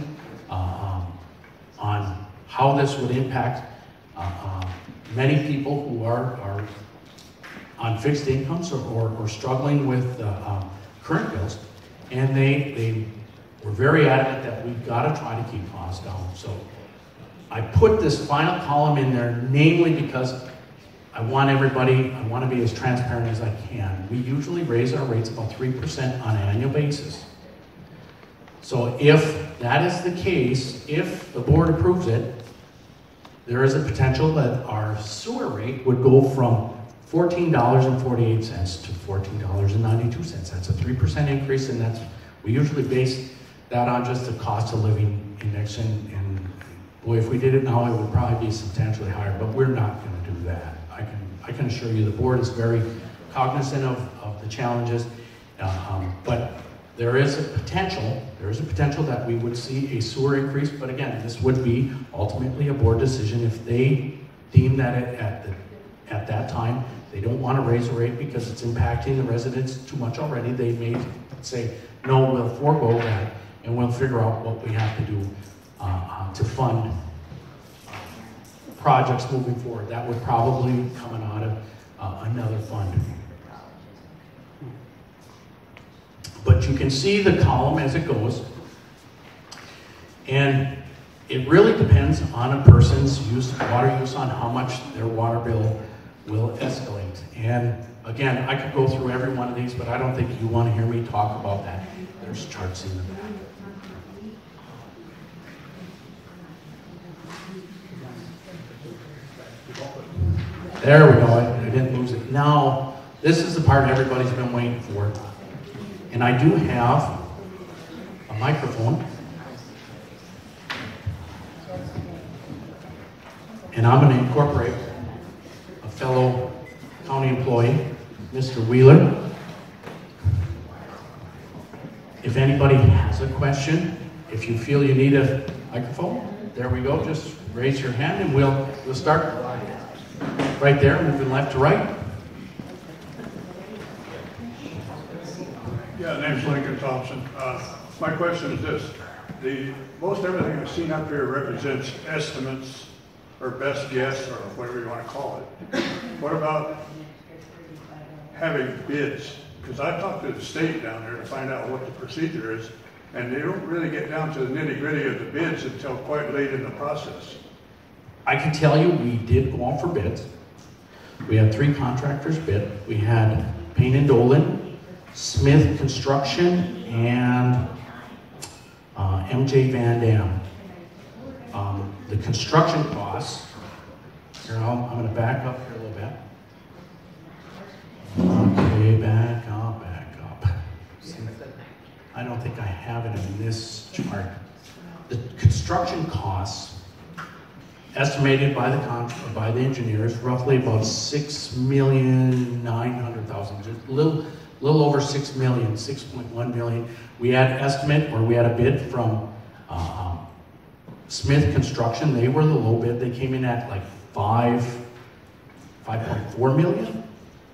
on how this would impact many people who are on fixed incomes or struggling with current bills. And they were very adamant that we've got to try to keep costs down. So I put this final column in there, namely because I want to be as transparent as I can. We usually raise our rates about 3% on an annual basis. So if that is the case, if the board approves it, there is a potential that our sewer rate would go from $14.48 to $14.92. That's a 3% increase, and we usually base that on just the cost of living index. And boy, if we did it now, it would probably be substantially higher, but we're not going to do that. I can assure you the board is very cognizant of the challenges, but there is a potential that we would see a sewer increase, but again, this would be ultimately a board decision. If they deem that at that time they don't want to raise the rate because it's impacting the residents too much already, they may say, no, we'll forego that and we'll figure out what we have to do to fund projects moving forward. That would probably be coming out of another fund. But you can see the column as it goes, and it really depends on a person's water use on how much their water bill will escalate. And again, I could go through every one of these, but I don't think you want to hear me talk about that. There's charts in the back. There we go, I didn't lose it. Now, this is the part everybody's been waiting for. And I do have a microphone. And I'm going to incorporate a fellow county employee, Mr. Wheeler. If anybody has a question, if you feel you need a microphone, there we go, just raise your hand and we'll start right there, moving left to right. Yeah, name's Lincoln Thompson. My question is this. Most everything I've seen up here represents estimates or best guess or whatever you want to call it. What about having bids? Because I talked to the state down there to find out what the procedure is, and they don't really get down to the nitty-gritty of the bids until quite late in the process. I can tell you we did go out for bids. We had 3 contractors bid. We had Payne and Dolan, Smith Construction, and MJ Van Dam. The construction costs, here I'm going to back up here a little bit. Okay, back up. See, I don't think I have it in this chart. The construction costs estimated by the engineers, roughly about $6,900,000, just a little over 6 million, 6.1 million. We had an estimate, or we had a bid from Smith Construction. They were the low bid. They came in at like 5.4 million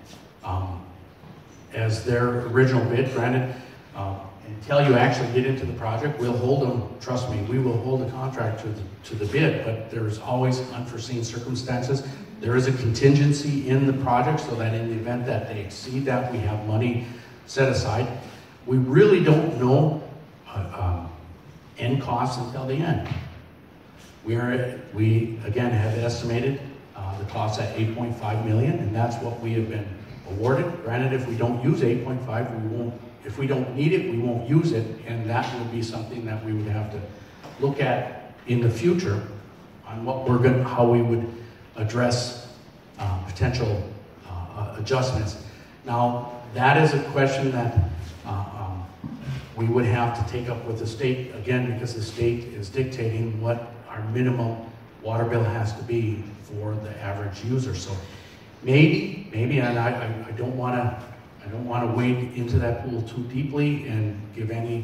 as their original bid. Granted, until you actually get into the project, we'll hold them, trust me, we will hold the contract to the bid, but there's always unforeseen circumstances. There is a contingency in the project so that in the event that they exceed that, we have money set aside. We really don't know end costs until the end. We again have estimated the cost at $8.5 million, and that's what we have been awarded. Granted, if we don't use 8.5, we won't. If we don't need it, we won't use it, and that would be something that we would have to look at in the future on how we would address potential adjustments. Now, that is a question that we would have to take up with the state, again, because the state is dictating what our minimum water bill has to be for the average user. So maybe, and I don't want to wade into that pool too deeply and give any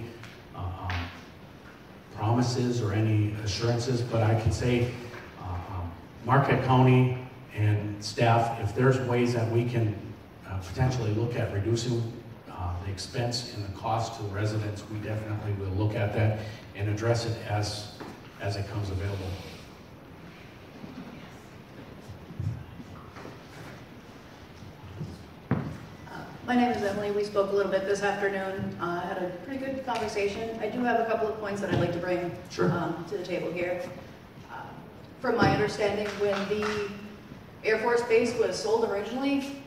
promises or any assurances, but I can say Marquette County and staff, if there's ways that we can potentially look at reducing the expense and the cost to the residents, we definitely will look at that and address it as it comes available. My name is Emily. We spoke a little bit this afternoon, had a pretty good conversation. I do have a couple of points that I'd like to bring to the table here. From my understanding, when the Air Force Base was sold originally,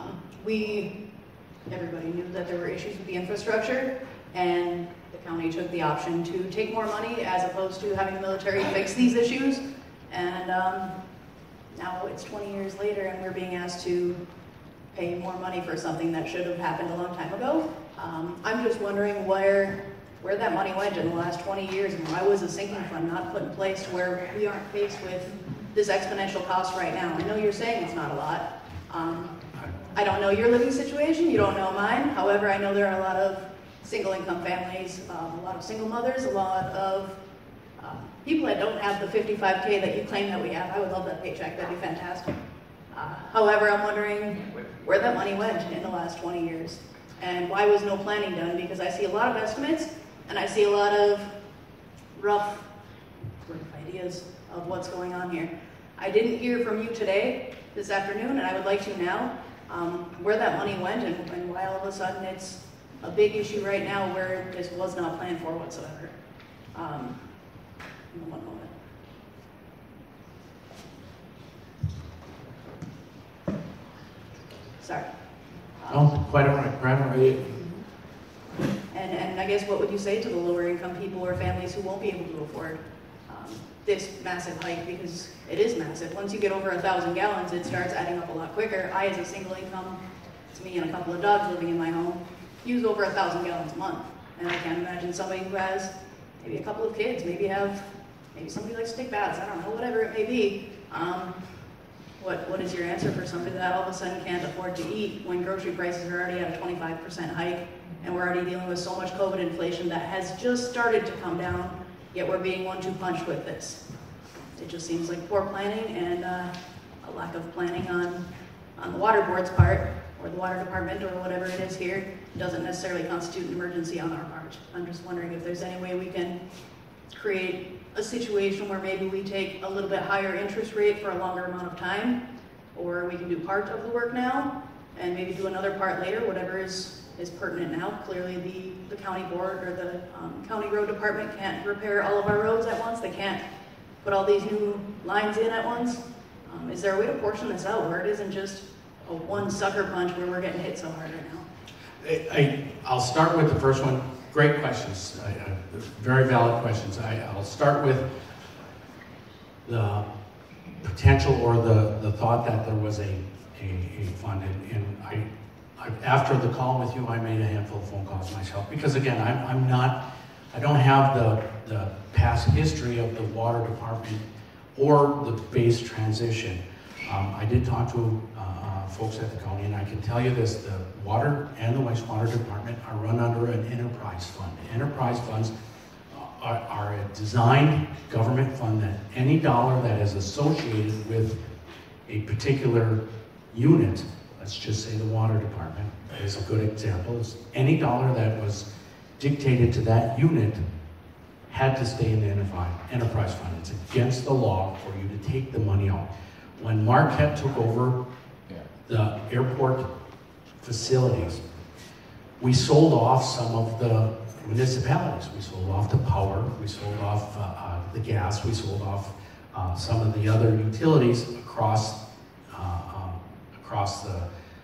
everybody knew that there were issues with the infrastructure, and the county took the option to take more money as opposed to having the military fix these issues. And now it's 20 years later and we're being asked to pay more money for something that should have happened a long time ago. I'm just wondering where that money went in the last 20 years, and why was a sinking fund not put in place to where we aren't faced with this exponential cost right now? I know you're saying it's not a lot. I don't know your living situation, you don't know mine. However, I know there are a lot of single income families, a lot of single mothers, a lot of people that don't have the $55K that you claim that we have. I would love that paycheck, that'd be fantastic. However, I'm wondering where that money went in the last 20 years and why was no planning done, because I see a lot of estimates and I see a lot of rough ideas of what's going on here. I didn't hear from you today, this afternoon, and I would like to now, where that money went and why all of a sudden it's a big issue right now where this was not planned for whatsoever. One moment. Sorry. Oh, quite all right, right. And I guess what would you say to the lower income people or families who won't be able to afford this massive hike, because it is massive. Once you get over 1,000 gallons, it starts adding up a lot quicker. I, as a single income, it's me and a couple of dogs living in my home, use over 1,000 gallons a month. And I can't imagine somebody who has maybe a couple of kids, maybe somebody likes to take baths, I don't know, whatever it may be. What is your answer for somebody that all of a sudden can't afford to eat when grocery prices are already at a 25% hike, and we're already dealing with so much COVID inflation that has just started to come down, yet we're being 1-2 punched with this? It just seems like poor planning and a lack of planning on the water board's part, or the water department, or whatever it is here, doesn't necessarily constitute an emergency on our part. I'm just wondering if there's any way we can create a situation where maybe we take a little bit higher interest rate for a longer amount of time, or we can do part of the work now and maybe do another part later, whatever is pertinent now. Clearly the county board or the county road department can't repair all of our roads at once. They can't put all these new lines in at once. Is there a way to portion this out where it isn't just a one sucker punch where we're getting hit so hard right now? I'll start with the first one. Great questions, very valid questions. I'll start with the potential or the thought that there was a fund, and after the call with you, I made a handful of phone calls myself, because again, I don't have the past history of the water department or the base transition. I did talk to folks at the county, and I can tell you this: the water and the wastewater department are run under an enterprise fund. Enterprise funds are a designed government fund that any dollar that is associated with a particular unit, let's just say the water department is a good example, any dollar that was dictated to that unit had to stay in the enterprise fund. It's against the law for you to take the money out. When Marquette took over the airport facilities, we sold off some of the municipalities. We sold off the power, we sold off the gas, we sold off some of the other utilities across the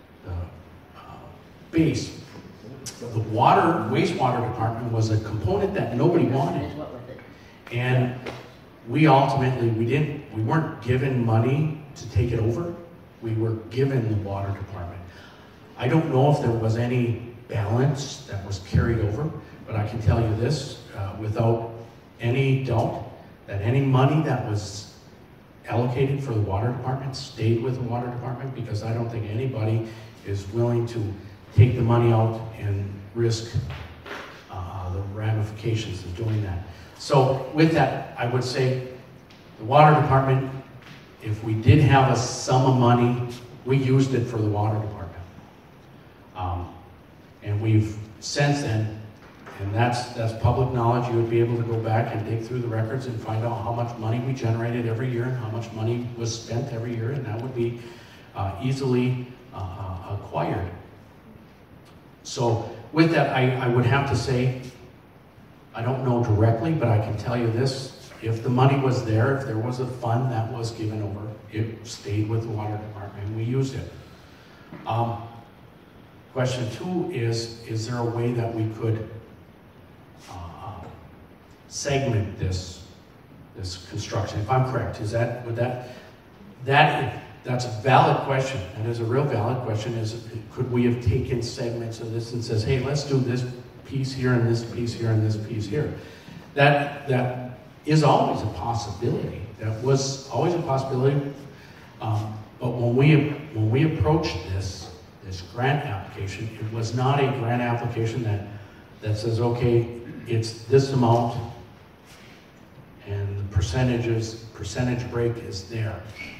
base. The wastewater department was a component that nobody wanted. And we ultimately, we weren't given money to take it over. We were given the water department. I don't know if there was any balance that was carried over, but I can tell you this, without any doubt, that any money that was allocated for the water department stayed with the water department, because I don't think anybody is willing to take the money out and risk the ramifications of doing that. So with that, I would say the water department, if we did have a sum of money, we used it for the water department. And we've since then, and that's public knowledge, you would be able to go back and dig through the records and find out how much money we generated every year and how much money was spent every year, and that would be easily acquired. So with that, I would have to say, I don't know directly, but I can tell you this, if the money was there, if there was a fund that was given over, it stayed with the water department and we used it. Question 2 is there a way that we could segment this construction? If I'm correct, that's a valid question. That is a real valid question. Could we have taken segments of this and says, hey, let's do this piece here and this piece here and this piece here? That is always a possibility. That was always a possibility. But when we approached this grant application, it was not a grant application that says, okay, it's this amount and the percentage break is there.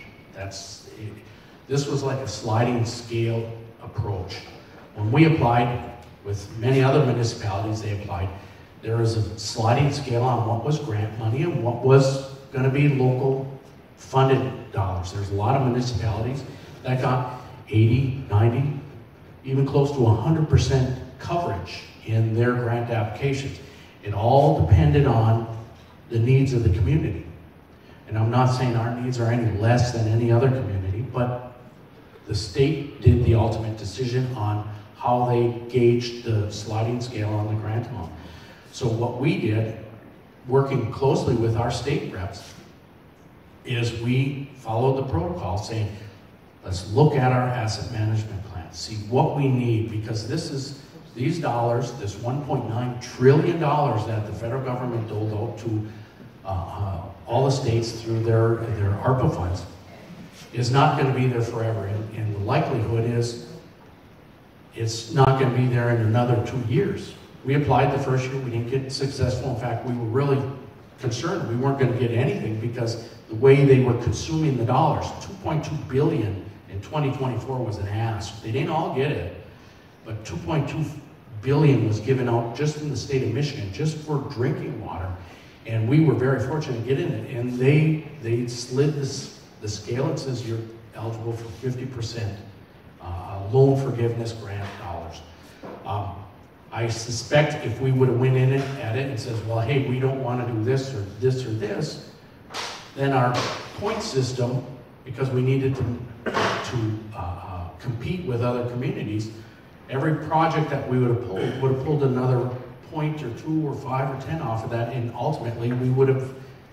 This was like a sliding scale approach. When we applied, with many other municipalities they applied, there was a sliding scale on what was grant money and what was going to be local funded dollars. There's a lot of municipalities that got 80, 90, even close to 100% coverage in their grant applications. It all depended on the needs of the community. And I'm not saying our needs are any less than any other community, but the state did the ultimate decision on how they gauged the sliding scale on the grant amount. So what we did, working closely with our state reps, is we followed the protocol saying, let's look at our asset management plan, see what we need, because these dollars, this $1.9 trillion that the federal government doled out to all the states through their ARPA funds, is not going to be there forever. And the likelihood is it's not going to be there in another 2 years. We applied the first year, we didn't get successful. In fact, we were really concerned we weren't going to get anything because the way they were consuming the dollars, $2.2 billion in 2024 was an ask. They didn't all get it, but $2.2 billion was given out just in the state of Michigan, just for drinking water. And we were very fortunate to get in it. And they slid the scale. It says you're eligible for 50% loan forgiveness grant dollars. I suspect if we would have went in at it and says, well, hey, we don't want to do this or this or this, then our point system, because we needed to compete with other communities, every project that we would have pulled another point or 2 or 5 or 10 off of that, and ultimately we would have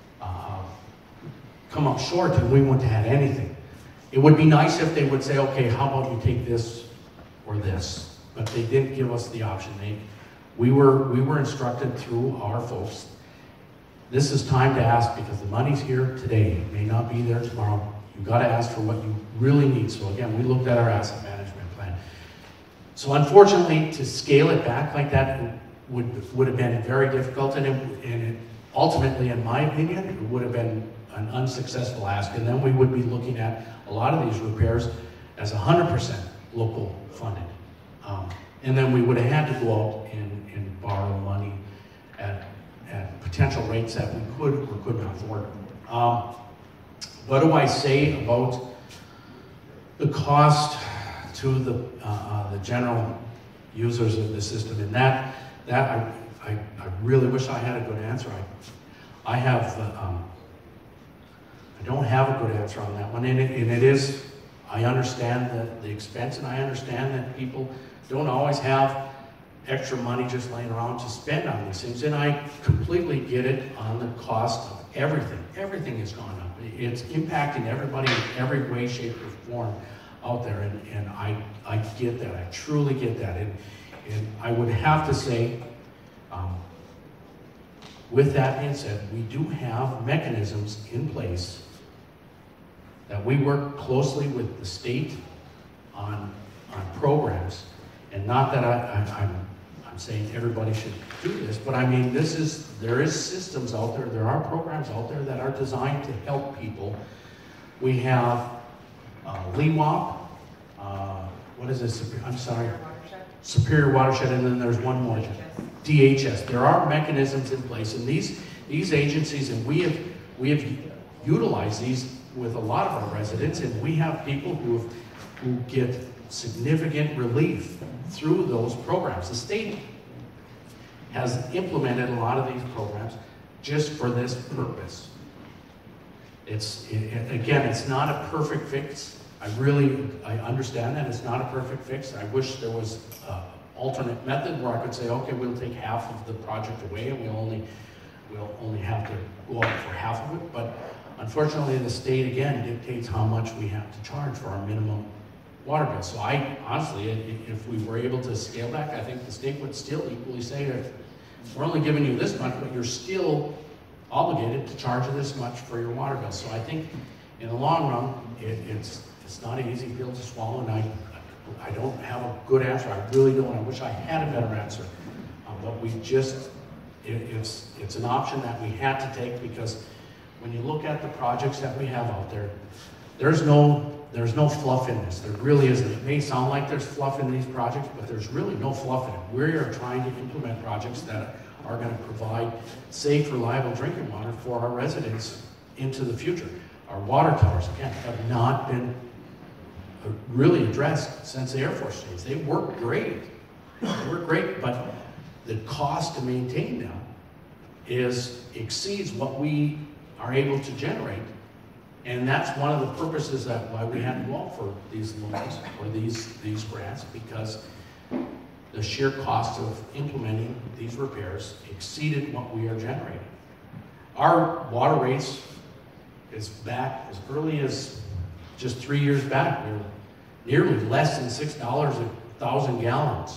come up short and we wouldn't have had anything. It would be nice if they would say, okay, how about you take this or this? But they didn't give us the option. We were instructed through our folks, this is time to ask because the money's here today. It may not be there tomorrow. You've got to ask for what you really need. So again, we looked at our asset management plan. So unfortunately, to scale it back like that would have been very difficult, and it ultimately, in my opinion, it would have been an unsuccessful ask. And then we would be looking at a lot of these repairs as 100% local funded. And then we would have had to go out and borrow money at potential rates that we could or couldn't afford. What do I say about the cost to the general users of the system? And that I really wish I had a good answer. I don't have a good answer on that one, and it is. I understand the expense, and I understand that people don't always have extra money just laying around to spend on these things, and I completely get it on the cost of everything. Everything has gone up. It's impacting everybody in every way, shape, or form out there, and I get that. I truly get that, and I would have to say, with that being said, we do have mechanisms in place that we work closely with the state on programs, and not that I'm saying everybody should do this, but I mean there is systems out there are programs out there that are designed to help people. We have LEWOP, what is this? I'm sorry, Superior Watershed, and then there's one more, DHS. There are mechanisms in place, and these agencies, and we have utilized these with a lot of our residents, and we have people who get significant relief through those programs. The state has implemented a lot of these programs. just for this purpose. Again, it's not a perfect fix. I understand that it's not a perfect fix. I wish there was an alternate method where I could say, okay, we'll take half of the project away and we'll only have to go out for half of it. But unfortunately, the state again dictates how much we have to charge for our minimum water bill. So I honestly, if we were able to scale back, I think the state would still equally say that we're only giving you this much, but you're still obligated to charge this much for your water bill. So I think in the long run, it's not an easy pill to swallow, and I don't have a good answer. I really don't. I wish I had a better answer. But it's an option that we had to take, because when you look at the projects that we have out there, there's no fluff in this. There really isn't. It may sound like there's fluff in these projects, but there's really no fluff in it. We are trying to implement projects that are going to provide safe, reliable drinking water for our residents into the future. Our water towers, again, have not been really addressed since the Air Force days. They work great. They work great, but the cost to maintain them exceeds what we are able to generate. And that's one of the purposes why we had to go out for these loans or these grants, because the sheer cost of implementing these repairs exceeded what we are generating. Our water rates is back as early as just 3 years back. We were nearly less than $6 a 1,000 gallons.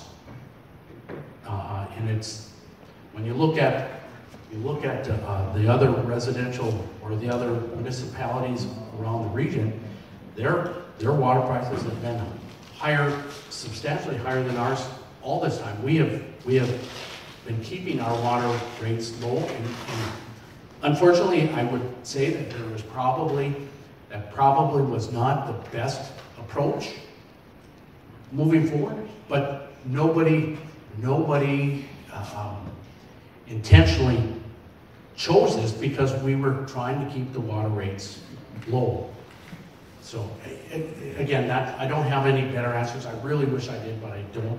And it's, when you look at the other residential or the other municipalities around the region, their water prices have been higher, substantially higher than ours all this time. We have been keeping our water rates low, and unfortunately, I would say that that probably was not the best approach moving forward. But nobody intentionally chose this, because we were trying to keep the water rates low. So again, I don't have any better answers. I really wish I did, but I don't.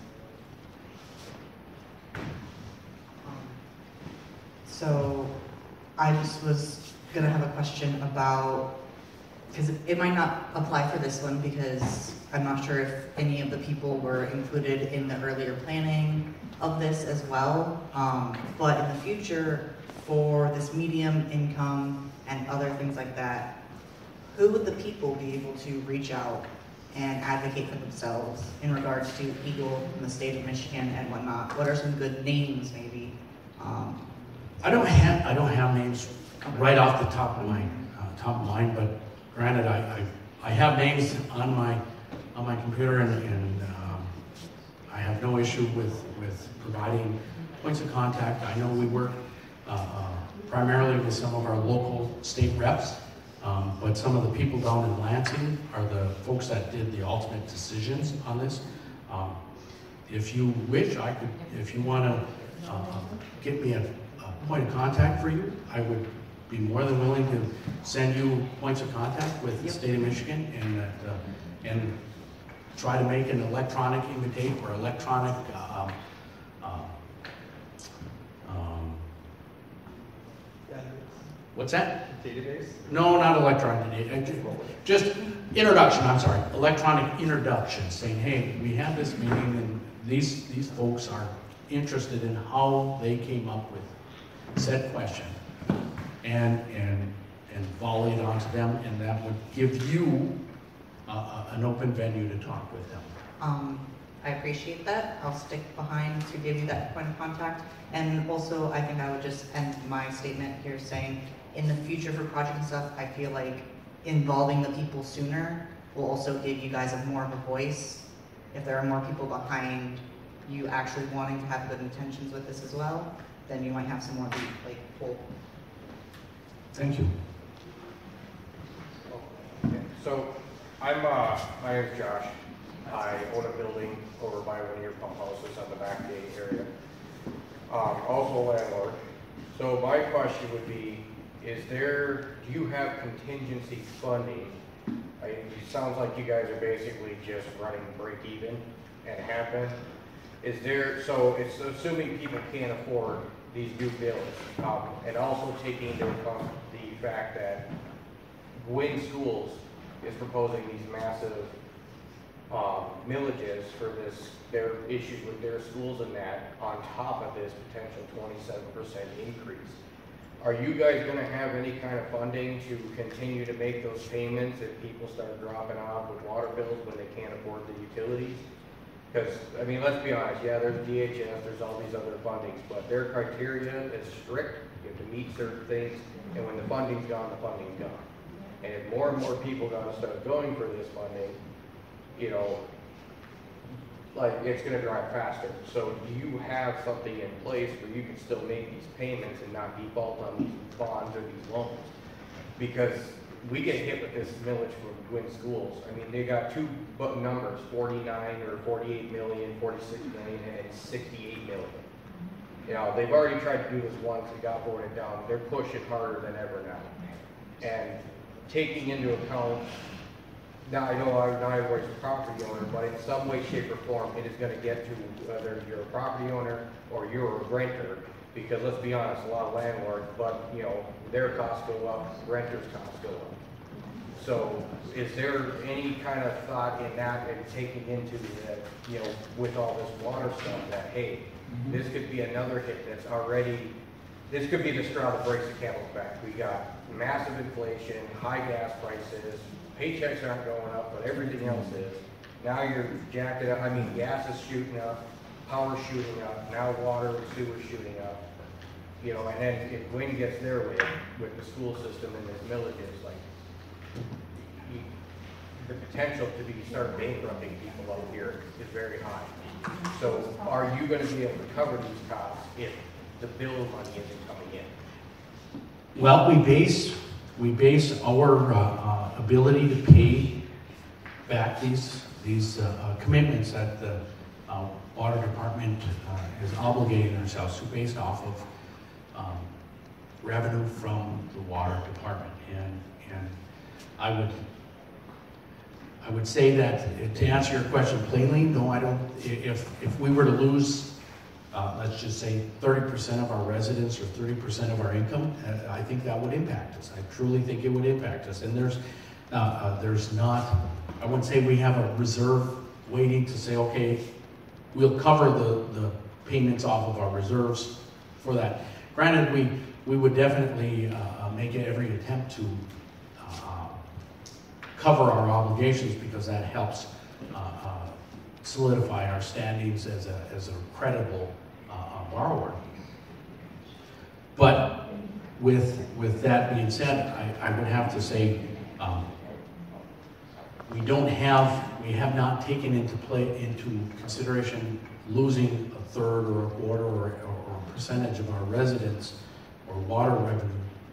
So I just was gonna have a question about, because it might not apply for this one, because I'm not sure if any of the people were included in the earlier planning of this as well. But in the future, for this medium income and other things like that, who would the people be able to reach out and advocate for themselves in regards to Eagle in the state of Michigan and whatnot? What are some good names, maybe? I don't have names right off the top of mind, but granted, I have names on my computer, and I have no issue with providing points of contact. I know we work primarily with some of our local state reps, but some of the people down in Lansing are the folks that did the ultimate decisions on this. If you wish, if you want to get me a point of contact for you, I would be more than willing to send you points of contact with the state of Michigan, and try to make an electronic invitation or electronic what's that? Database? No, not electronic database. Just introduction, I'm sorry. Electronic introduction, saying, hey, we have this meeting, and these folks are interested in how they came up with said question, and volley it onto them, and that would give you an open venue to talk with them. I appreciate that. I'll stick behind to give you that point of contact. And also, I think I would just end my statement here saying, in the future for project and stuff, I feel like involving the people sooner will also give you guys more of a voice. If there are more people behind you actually wanting to have good intentions with this as well, then you might have some more pull. Thank you. Okay. So, my name's Josh. I own a building over by one of your pump houses on the back gate area. Also a landlord. So my question would be, do you have contingency funding? It sounds like you guys are basically just running break even and happen. So it's assuming people can't afford these new bills, and also taking into account the fact that Gwynn Schools is proposing these massive millages for their issues with their schools and that, on top of this potential 27% increase. Are you guys gonna have any kind of funding to continue to make those payments if people start dropping off with water bills when they can't afford the utilities? Because, I mean, let's be honest, yeah, there's DHS, there's all these other fundings, but their criteria is strict. You have to meet certain things, and when the funding's gone, the funding's gone. And if more and more people gotta start going for this funding, you know, like, it's gonna drive faster. So do you have something in place where you can still make these payments and not default on these bonds or these loans? Because we get hit with this millage from Gwynn Schools. I mean, they got two numbers, 49 or 48 million, 46 million, and 68 million. You know, they've already tried to do this once and got voted down. They're pushing harder than ever now. And taking into account, now I know not everybody's a property owner, but in some way, shape, or form, it is going to get to whether you're a property owner or you're a renter. Because let's be honest, a lot of landlords, but you know, their costs go up, renters' costs go up. So is there any kind of thought in that and taking into that, you know, with all this water stuff that, hey, this could be another hit that's already, this could be the straw that breaks the camel's back. We got massive inflation, high gas prices, paychecks aren't going up, but everything else is. Now you're jacked up, I mean, gas is shooting up, power's shooting up, now water and sewer's shooting up. You know, and then if Gwynn gets their way with the school system and this villages, like, the potential to start bankrupting people out here is very high. So are you going to be able to cover these costs if the bill money isn't coming in? Well, we base our ability to pay back these commitments that the water department is obligating themselves to, based off of revenue from the water department. And I would say that, to answer your question plainly, no, I don't. If we were to lose, let's just say 30% of our residents or 30% of our income, I think that would impact us. I truly think it would impact us. And there's not, I wouldn't say we have a reserve waiting to say, okay, we'll cover the payments off of our reserves for that. Granted, we would definitely make every attempt to cover our obligations, because that helps solidify our standings as a credible borrower. But with that being said, I would have to say we have not taken into consideration losing a third or a quarter or a percentage of our residents or water revenue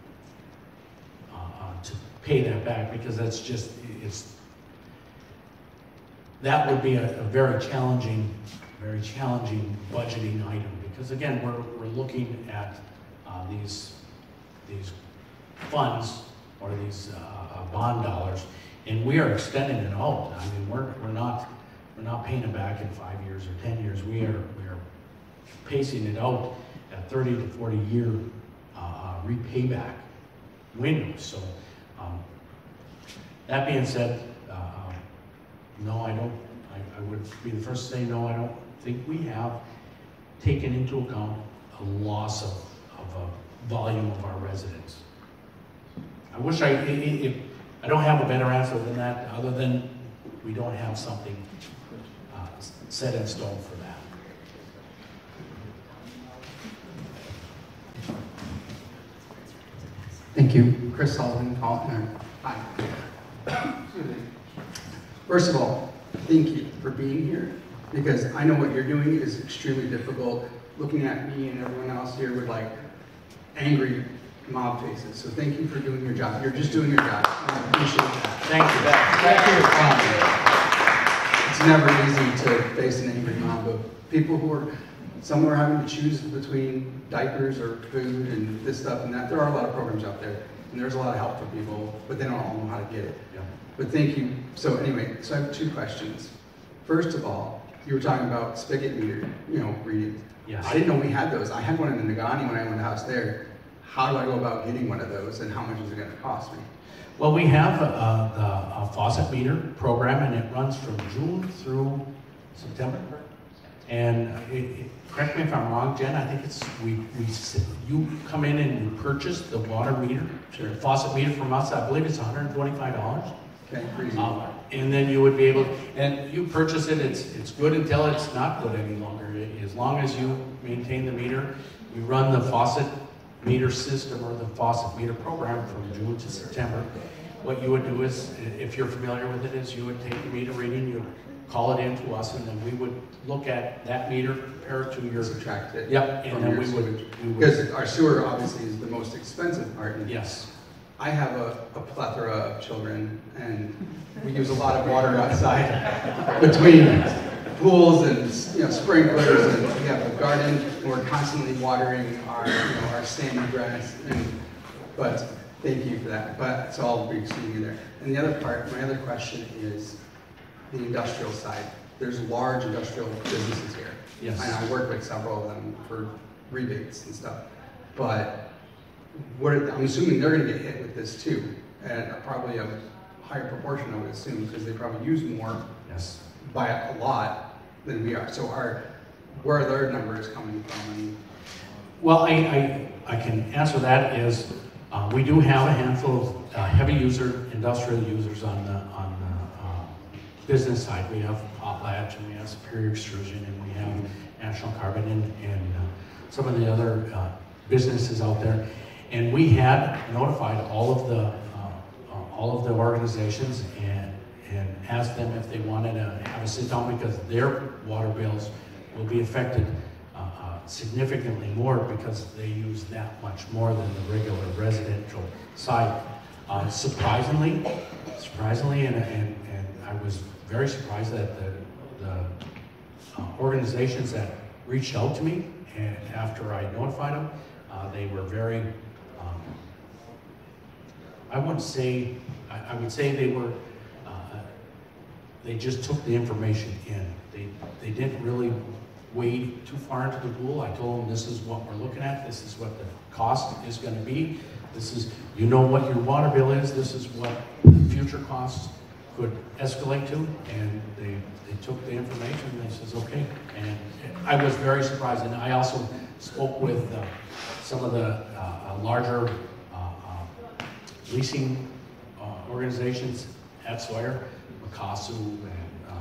to pay that back, because that's just, that would be a very challenging budgeting item, because again, we're looking at these funds or these bond dollars, and we are extending it out. I mean, we're not paying it back in 5 years or 10 years. We are pacing it out at 30 to 40 year repayback windows. So that being said, no, I don't. I would be the first to say no. I don't think we have taken into account a loss of a volume of our residents. I wish I don't have a better answer than that, other than we don't have something set in stone for that. Thank you. Chris Sullivan, Calton. Hi. First of all, thank you for being here, because I know what you're doing is extremely difficult. Looking at me and everyone else here with like angry mob faces. So thank you for doing your job. You're just doing your job. I appreciate that. Thank you. It's never easy to face an angry mob of people who are somewhere having to choose between diapers or food and this stuff and that. There are a lot of programs out there, and there's a lot of help for people, but they don't all know how to get it. Yeah. But thank you. So anyway, so I have two questions. First of all, you were talking about spigot meter, readings. Yes. I didn't know we had those. I had one in the Nagani when I went to the house there. How do I go about getting one of those, and how much is it going to cost me? Well, we have the faucet meter program, and it runs from June through September. And correct me if I'm wrong, Jen, I think it's, you come in and you purchase the water meter, Sure. faucet meter from us, I believe it's $125. Okay, pretty easy. And then you would be able, and you purchase it, it's good until it's not good any longer. As long as you maintain the meter, you run the faucet meter system or the faucet meter program from June to September. What you would do is, if you're familiar with it, is you would take the meter reading, you call it in to us, and then we would look at that meter, compare it to your. Subtract it. Yep, and from then your we would. Because our sewer obviously is the most expensive part. And Yes. I have a plethora of children, and we use a lot of water outside between pools and sprinklers, and we have a garden, and we're constantly watering our sandy grass. But thank you for that. But so I'll be seeing you there. And the other part, my other question is the industrial side. There's large industrial businesses here. Yes. And I work with several of them for rebates and stuff. But I'm assuming they're going to get hit with this too, and probably a higher proportion, I would assume, because they probably use more Yes. by a lot than we are. So where are their numbers coming from? Well, I can answer that is we do have a handful of heavy industrial users on the business side. We have Potlatch, and we have Superior Extrusion, and we have National Carbon, and some of the other businesses out there. And we had notified all of the organizations and asked them if they wanted to have a sit down, because their water bills will be affected significantly more because they use that much more than the regular residential side. Surprisingly, and I was very surprised that the organizations that reached out to me and after I notified them, they were very, I would say they were, they just took the information in. They didn't really wade too far into the pool. I told them, this is what we're looking at, this is what the cost is going to be, this is, what your water bill is, this is what the future costs could escalate to, and they took the information and they says, okay. And I was very surprised, and I also spoke with some of the larger leasing organizations at Sawyer, Makasu, and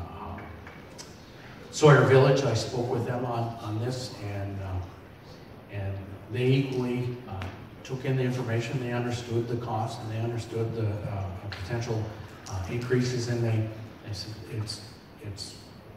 Sawyer Village. I spoke with them on this, and they equally took in the information. They understood the cost, and they understood the potential increases, and they said it's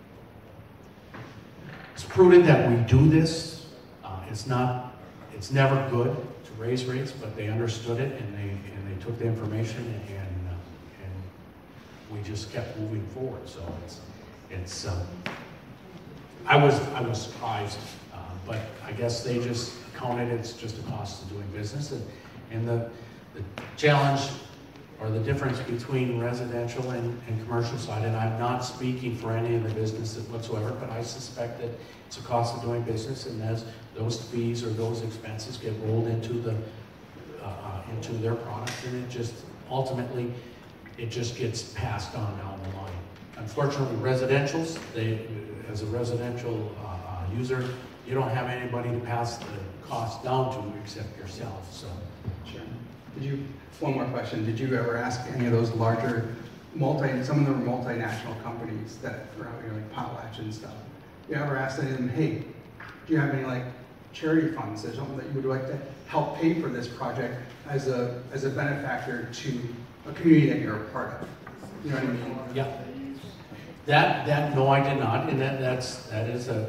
prudent that we do this. It's never good to raise rates, but they understood it, and they took the information, and we just kept moving forward. So it's I was surprised, but I guess they just counted it's just a cost of doing business, and the challenge or the difference between residential and commercial side, and I'm not speaking for any of the businesses whatsoever, but I suspect that it's a cost of doing business, and as those fees or those expenses get rolled into into their product, and it just ultimately gets passed on down the line. Unfortunately, residentials, as a residential user, you don't have anybody to pass the cost down to except yourself. So, Sure. One more question. Did you ever ask any of those larger some of them were multinational companies that were out here, like Potlatch and stuff? You ever asked any of them, hey, do you have any charity funds or something that you would like to help pay for this project as a benefactor to a community that you're a part of? You know what I mean? yeah. That no, I did not, and that is a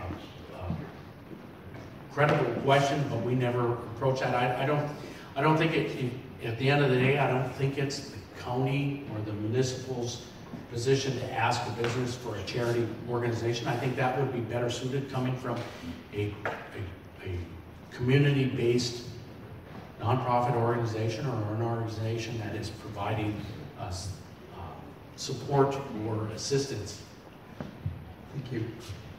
credible question, but we never approach that. I don't think at the end of the day, I don't think it's the county or the municipal's position to ask a business for a charity organization. I think that would be better suited coming from a community-based nonprofit organization or an organization that is providing us support or assistance Thank you.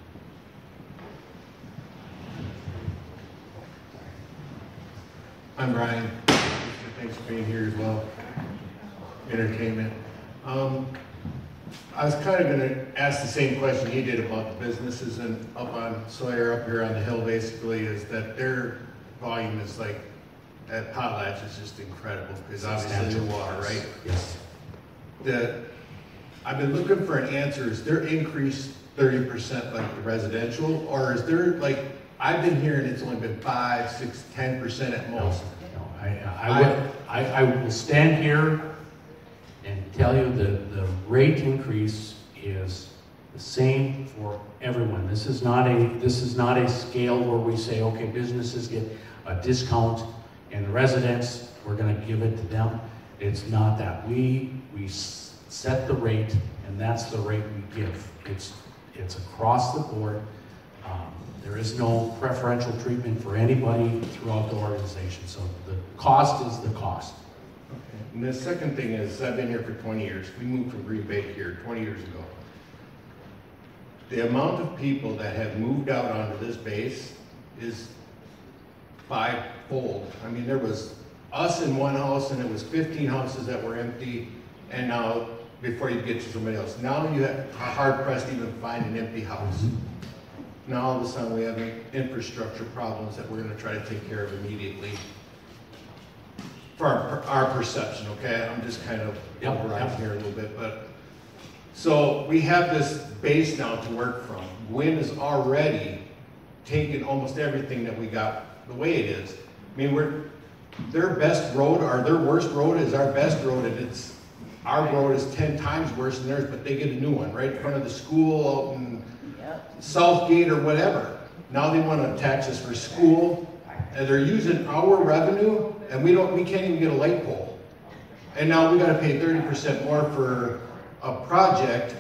I'm Ryan. Thanks for being here as well. Entertainment. I was kind of going to ask the same question he did about the businesses and up on Sawyer, up here on the hill, basically, is that their volume is like, at Potlatch is just incredible, because obviously the water, right? Yes. I've been looking for an answer. Is their increase 30% like the residential, or is there like, I've been hearing it's only been 5, 6, 10% at most. No, I will stand here and tell you that the rate increase is the same for everyone. This is not a scale where we say, okay, businesses get a discount and the residents, we're going to give it to them. It's not that. We set the rate, and that's the rate we give. It's across the board. There is no preferential treatment for anybody throughout the organization. So the cost is the cost. Okay. And the second thing is, I've been here for 20 years. We moved from Green Bay here 20 years ago. The amount of people that have moved out onto this base is 5-fold. I mean, there was us in one house, and it was 15 houses that were empty, and now, before you get to somebody else, now you are hard pressed to even find an empty house. Mm-hmm. Now all of a sudden we have infrastructure problems that we're going to try to take care of immediately. For our perception, okay? I'm just kind of overriding here a little bit, but so we have this base now to work from. Gwen is already taken almost everything that we got the way it is. I mean, their best road, or their worst road is our best road, and our road is 10 times worse than theirs, but they get a new one right in front of the school out in Southgate or whatever. Now they want to tax us for school, and they're using our revenue, and we can't even get a light pole. And now we got to pay 30% more for a project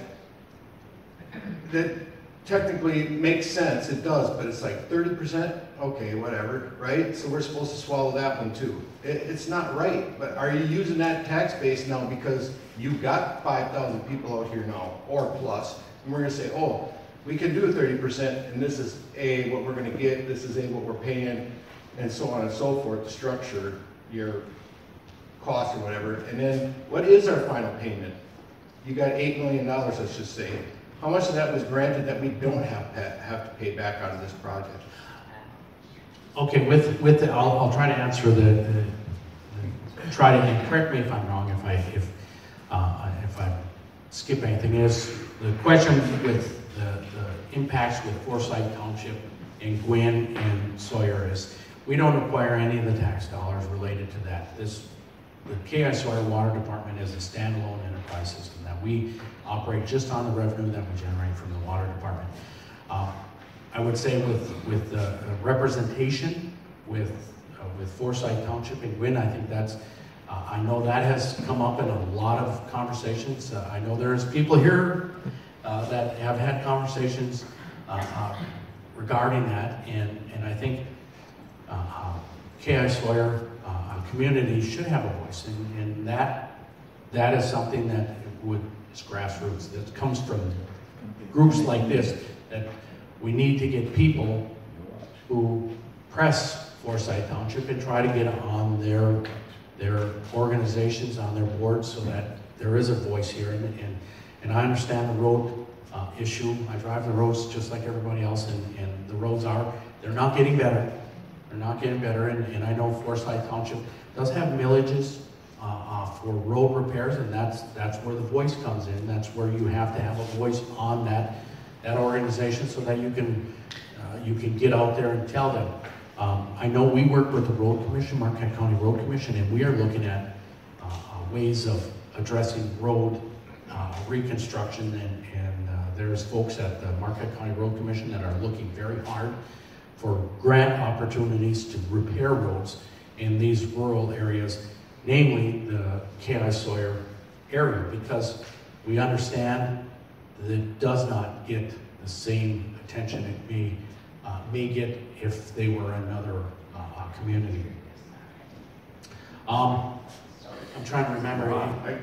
that technically makes sense. It does, but it's like 30%. Okay, whatever, right? So we're supposed to swallow that one too. It's not right. But are you using that tax base now because you've got 5,000 people out here now, or plus, and we're going to say, oh, we can do 30%, and this is A, what we're going to get, this is A, what we're paying, and so on and so forth, to structure your cost or whatever. And then, what is our final payment? You got $8 million, let's just say. How much of that was granted that we don't have to pay back on this project? Okay, I'll try to answer and correct me if I'm wrong, if I skip anything. Is the question with the impacts with Forsyth Township and Gwynn and Sawyer is we don't acquire any of the tax dollars related to that. The KI Sawyer Water Department is a standalone enterprise system that we operate just on the revenue that we generate from the water department. I would say with the representation with Forsyth Township and Gwynn, I think that's I know that has come up in a lot of conversations. I know there's people here that have had conversations regarding that, and I think KI Sawyer community should have a voice, and that is something that is grassroots, that comes from groups like this, that we need to get people who press Forsyth Township and try to get on their organizations, on their boards, so that there is a voice here. And I understand the road issue. I drive the roads just like everybody else, and the roads they're not getting better. They're not getting better, and I know Forsyth Township does have millages for road repairs, and that's where the voice comes in. That's where you have to have a voice on that organization, so that you can get out there and tell them. I know we work with the Road Commission, Marquette County Road Commission, and we are looking at ways of addressing road reconstruction, and there's folks at the Marquette County Road Commission that are looking very hard for grant opportunities to repair roads in these rural areas, namely the KI Sawyer area, because we understand that it does not get the same attention it may get if they were another community. I'm trying to remember.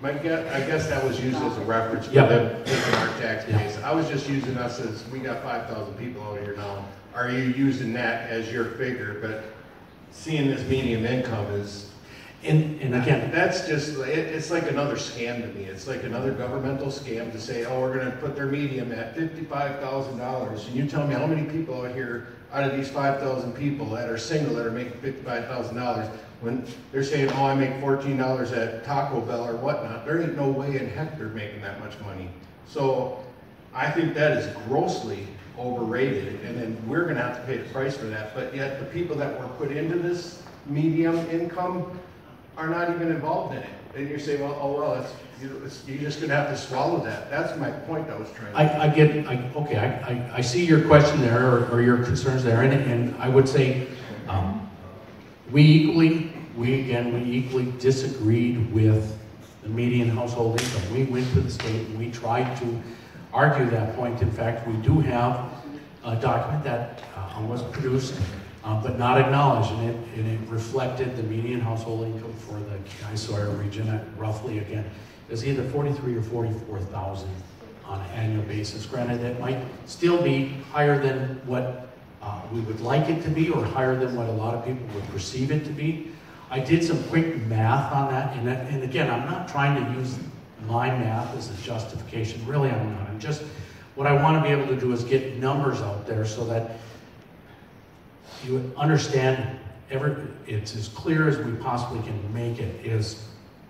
I guess that was used as a reference for Yep. them taking our tax Yep. base. I was just using us as, we got 5,000 people out here now. Are you using that as your figure? But seeing this median income is, And again, that's just, it's like another scam to me. It's like another governmental scam to say, oh, we're gonna put their median at $55,000. And you tell me how many people out here, out of these 5,000 people that are single that are making $55,000, when they're saying, oh, I make $14 at Taco Bell or whatnot, there ain't no way in heck they're making that much money. So I think that is grossly overrated, and then we're gonna have to pay the price for that. But yet the people that were put into this medium income are not even involved in it. And you're saying, well, oh, well, you're just gonna have to swallow that. That's my point I was trying to I see your question there, or your concerns there, and I would say, we equally disagreed with the median household income. We went to the state and we tried to argue that point. In fact, we do have a document that was produced, but not acknowledged, and it reflected the median household income for the Sawyer region at roughly, again, is either 43 or 44,000 on an annual basis. Granted, that might still be higher than what we would like it to be, or higher than what a lot of people would perceive it to be. I did some quick math on that, and again, I'm not trying to use my math as a justification. Really, I'm not. I'm just, what I want to be able to do is get numbers out there so that you understand, it's as clear as we possibly can make it, is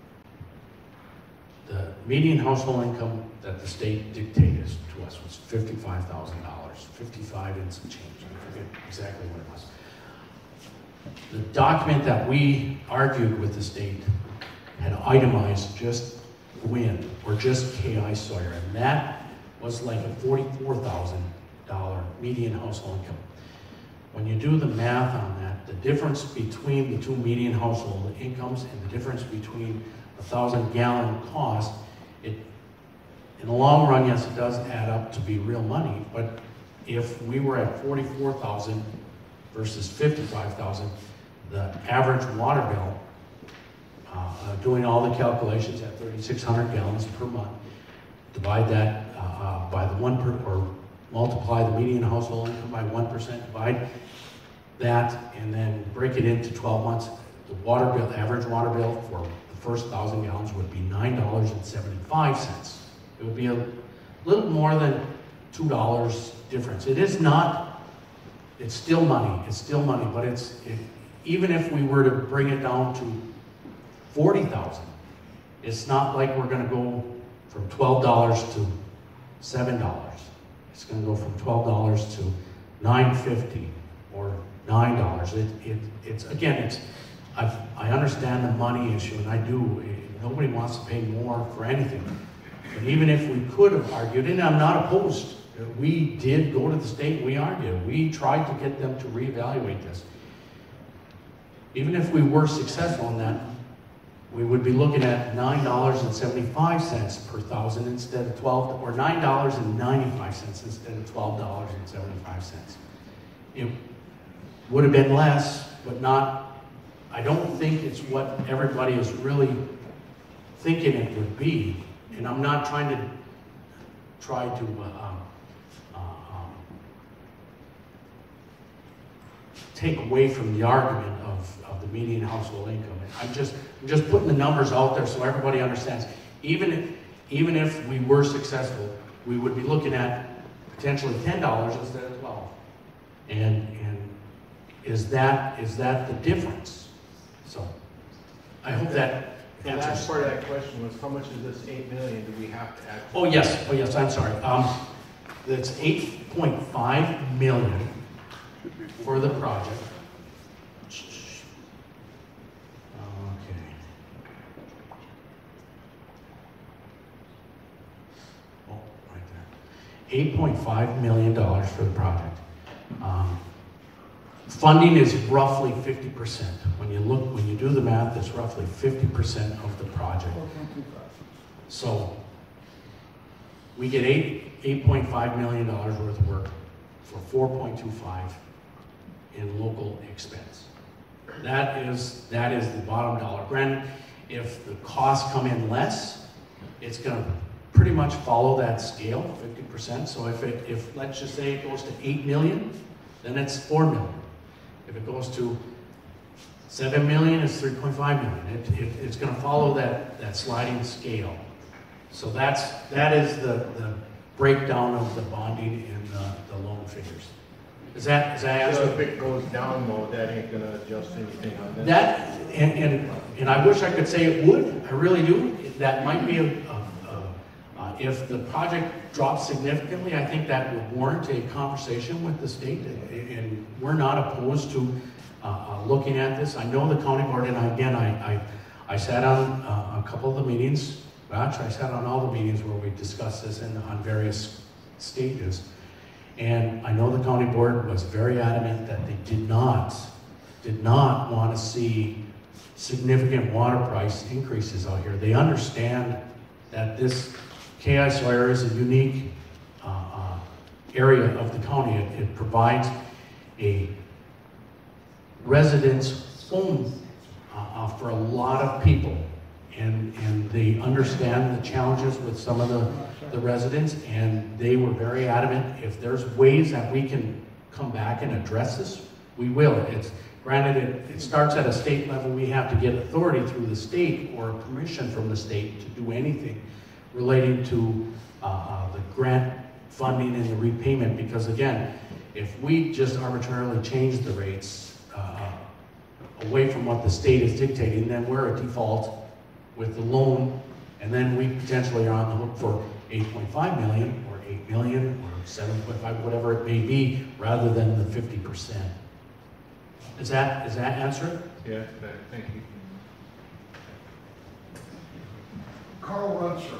the median household income that the state dictated to us was $55,000, 55 and some change. I forget exactly what it was. The document that we argued with the state had itemized just Gwynn or just KI Sawyer, and that was like a $44,000 median household income. When you do the math on that, the difference between the two median household incomes and the difference between a 1,000-gallon cost, in the long run, yes, it does add up to be real money, but if we were at 44,000 versus 55,000, the average water bill, doing all the calculations at 3,600 gallons per month, divide that by the or multiply the median household income by 1%, divide that, and then break it into 12 months. The water bill, average water bill for the first 1,000 gallons would be $9.75. It would be a little more than $2 difference. It is not, it's still money, but even if we were to bring it down to 40,000, it's not like we're gonna go from $12 to $7. It's gonna go from $12 to $9.50 or $9. I understand the money issue, and I do. Nobody wants to pay more for anything. But even if we could have argued, and I'm not opposed, we did go to the state, we argued. We tried to get them to reevaluate this. Even if we were successful in that, we would be looking at $9.75 per thousand instead of $12, or $9.95 instead of $12.75. It would have been less, but not, I don't think it's what everybody is really thinking it would be. And I'm not trying to take away from the argument of the median household income. I'm just putting the numbers out there so everybody understands. Even if we were successful, we would be looking at potentially $10 instead of $12. And is that the difference? So I hope that The last part of that question was, how much of this $8 million do we have to add? Oh yes, I'm sorry. That's $8.5 million for the project. Okay. Oh, right there. $8.5 million for the project. Funding is roughly 50%. When you do the math, it's roughly 50% of the project. So we get $8.5 million worth of work for 4.25 in local expense. That is the bottom dollar. Granted, if the costs come in less, it's going to pretty much follow that scale, 50%. So if let's just say it goes to 8 million, then it's 4 million. If it goes to 7 million, it's 3.5 million. It's going to follow that sliding scale. So that is the breakdown of the bonding and the loan figures. Is that So answer? if it goes down though, that ain't gonna adjust anything on this? That, and I wish I could say it would, I really do. That might be if the project drops significantly, I think that would warrant a conversation with the state, and we're not opposed to looking at this. I know the county board, and again, I sat on a couple of the meetings, well, actually I sat on all the meetings where we discussed this on various stages. And I know the county board was very adamant that they did not want to see significant water price increases out here. They understand that this K.I. Sawyer is a unique area of the county. It provides a residence home for a lot of people. And they understand the challenges with some of the residents, and they were very adamant. If there's ways that we can come back and address this, we will. It's granted it starts at a state level. We have to get authority through the state or permission from the state to do anything relating to the grant funding and the repayment, because again, if we just arbitrarily change the rates away from what the state is dictating, then we're at default with the loan, and then we potentially are on the hook for 8.5 million or 8 million or 7.5, whatever it may be, rather than the 50%. Does that answer it? Yeah, thank you. Carl Runser,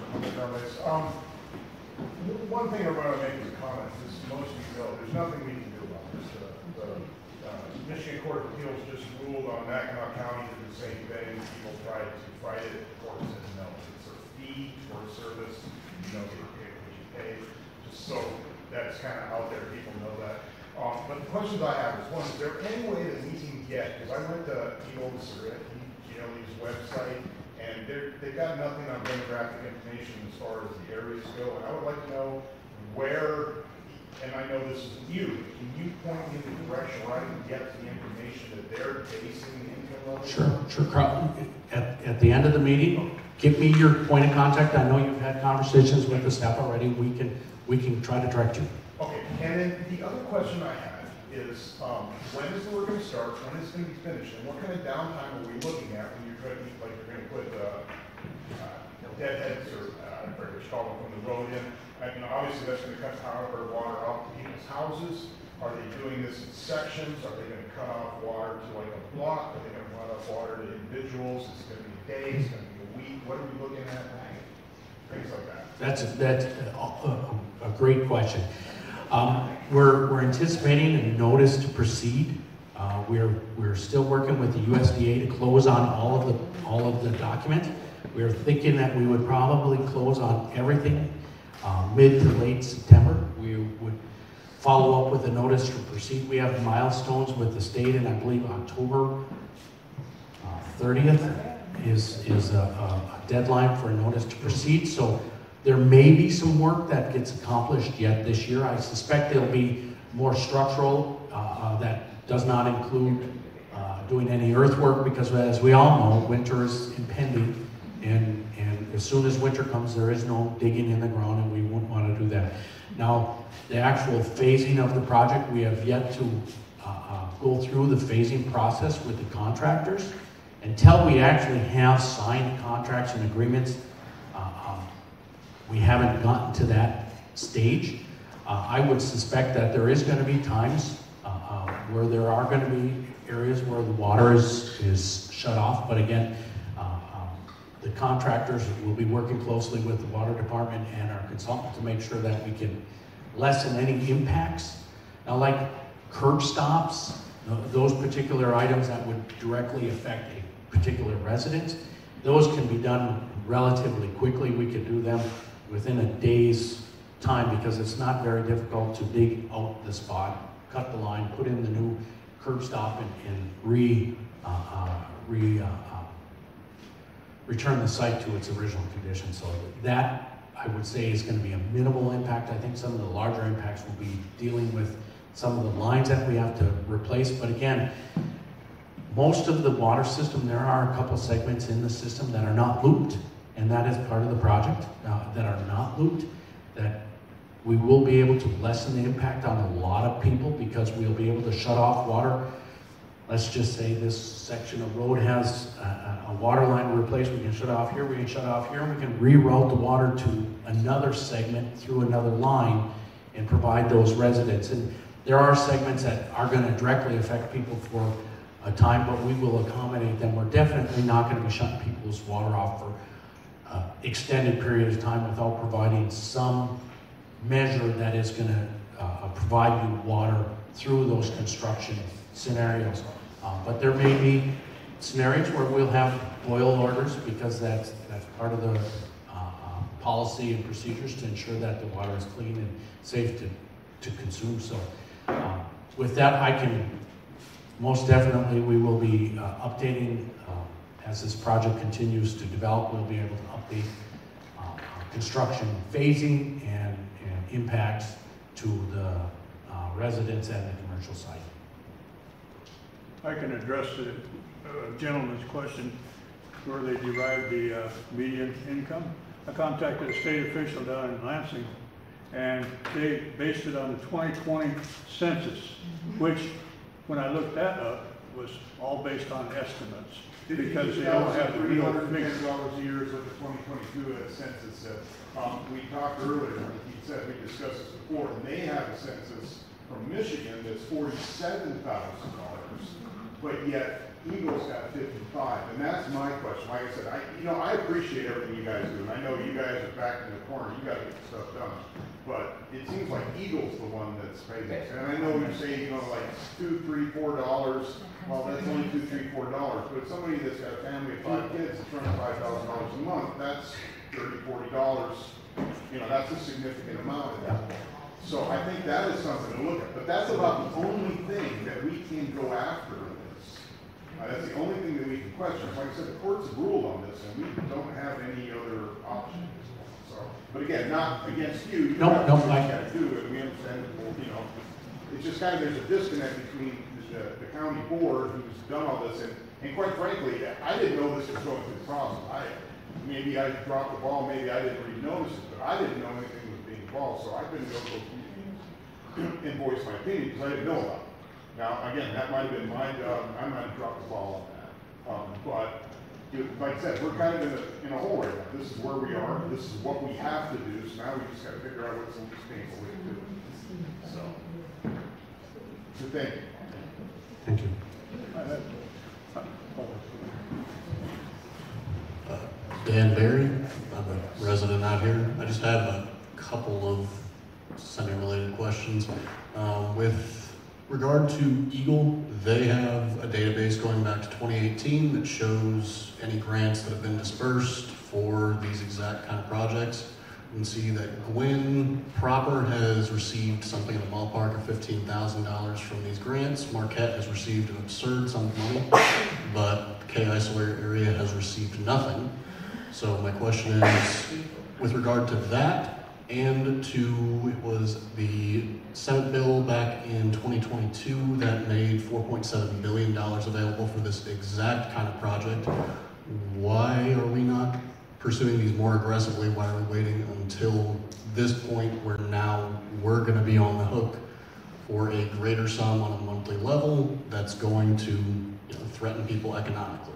one thing I want to make as a comment is most of you know there's nothing we can do about this. The Michigan Court of Appeals just ruled on Mackinac County to do the same thing. People tried to fight it. The court said no. It's a fee for a service. You know you pay what you pay. Just so that's kind of out there. People know that. But the questions I have is, one, is there any way that we can get, because I went to Eagle's website, and they've got nothing on demographic information as far as the areas go, and I would like to know where, and I know this isn't you, can you point me in the direction where I can get the information that they're basing the income level on? Sure, Carl. At the end of the meeting, give me your point of contact. I know you've had conversations with the staff already. We can try to direct you. Okay, and then the other question I have is, when is the work going to start? When is it going to be finished? And what kind of downtime are we looking at when you're going to, like, you're going to put deadheads or I forget what you call them from the road in? I mean, obviously that's going to cut power or water off people's houses. Are they doing this in sections? Are they going to cut off water to like a block? Are they going to cut off water to individuals? Is it going to be a day? Is it going to be a week? What are we looking at? Things like that. That's a great question. We're anticipating a notice to proceed. We're still working with the USDA to close on all of the document. We're thinking that we would probably close on everything mid to late September. We would follow up with a notice to proceed. We have milestones with the state, and I believe October 30th is a deadline for a notice to proceed. So there may be some work that gets accomplished yet this year. I suspect there'll be more structural that does not include doing any earthwork, because as we all know, winter is impending, and as soon as winter comes, there is no digging in the ground, and we wouldn't want to do that. Now, the actual phasing of the project, we have yet to go through the phasing process with the contractors. Until we actually have signed contracts and agreements, we haven't gotten to that stage. I would suspect that there is going to be times where there are going to be areas where the water is shut off, but again, the contractors will be working closely with the water department and our consultant to make sure that we can lessen any impacts. Now, like curb stops, those particular items that would directly affect a particular resident, those can be done relatively quickly. We can do them within a day's time, because it's not very difficult to dig out the spot, cut the line, put in the new curb stop, and return the site to its original condition. So that, I would say, is going to be a minimal impact. I think some of the larger impacts will be dealing with some of the lines that we have to replace. But again, most of the water system, there are a couple segments in the system that are not looped, and that is part of the project, that are not looped, that we will be able to lessen the impact on a lot of people because we'll be able to shut off water. Let's just say this section of road has a water line to replace. We can shut off here, we can shut off here, and we can reroute the water to another segment through another line and provide those residents. And there are segments that are going to directly affect people for a time, but we will accommodate them. We're definitely not going to be shutting people's water off for extended period of time without providing some measure that is going to provide you water through those construction scenarios. But there may be scenarios where we'll have boil orders because that's part of the policy and procedures to ensure that the water is clean and safe to consume. So with that, I can most definitely, we will be updating as this project continues to develop. We'll be able to update construction phasing and impacts to the residents and the commercial site. I can address the gentleman's question where they derived the median income. I contacted a state official down in Lansing, and they based it on the 2020 census, which, when I looked that up, was all based on estimates. Because they don't have the real figures. $310 a year is what the 2022 census said. We talked earlier, he said, we discussed this before, and they have a census from Michigan that's $47,000, but yet Eagles got 55, and that's my question. Like I said, I appreciate everything you guys do, and I know you guys are back in the corner, you got to get stuff done, but it seems like Eagles the one that's paying this. And I know you're saying, like $2, $3, $4. Well, that's only $2, $3, $4. But somebody that's got a family of 5 kids that's earning $5,000 a month, that's $30, $40. That's a significant amount at that point. So I think that is something to look at. But that's about the only thing that we can go after in this. That's the only thing that we can question. Like I said, the courts have ruled on this, and we don't have any other option. So, but again, not against you. You No, have no, to do what I- you got to do, and we understand that. It's just kind of there's a disconnect between the county board who's done all this, and quite frankly, I didn't know this was going through the process. Maybe I dropped the ball, maybe I didn't really notice it, but I didn't know anything was being involved, so I couldn't go to those meetings and voice my opinion because I didn't know about it. Now, again, that might have been my job. I might have dropped the ball on that. But like I said, we're kind of in a hole right now. This is where we are. This is what we have to do. So now we just got to figure out what's the most painful way to do it. So thank you. Thank you. Dan Barry, I'm a resident out here. I just have a couple of semi-related questions. With regard to Eagle, they have a database going back to 2018 that shows any grants that have been dispersed for these exact kind of projects. You can see that Gwynn proper has received something in the ballpark of $15,000 from these grants. Marquette has received an absurd sum of money, but the K.I. Sawyer area has received nothing. So my question is, with regard to that, and to, it was the Senate bill back in 2022 that made $4.7 billion available for this exact kind of project. Why are we not pursuing these more aggressively? Why are we waiting until this point where now we're going to be on the hook for a greater sum on a monthly level that's going to threaten people economically?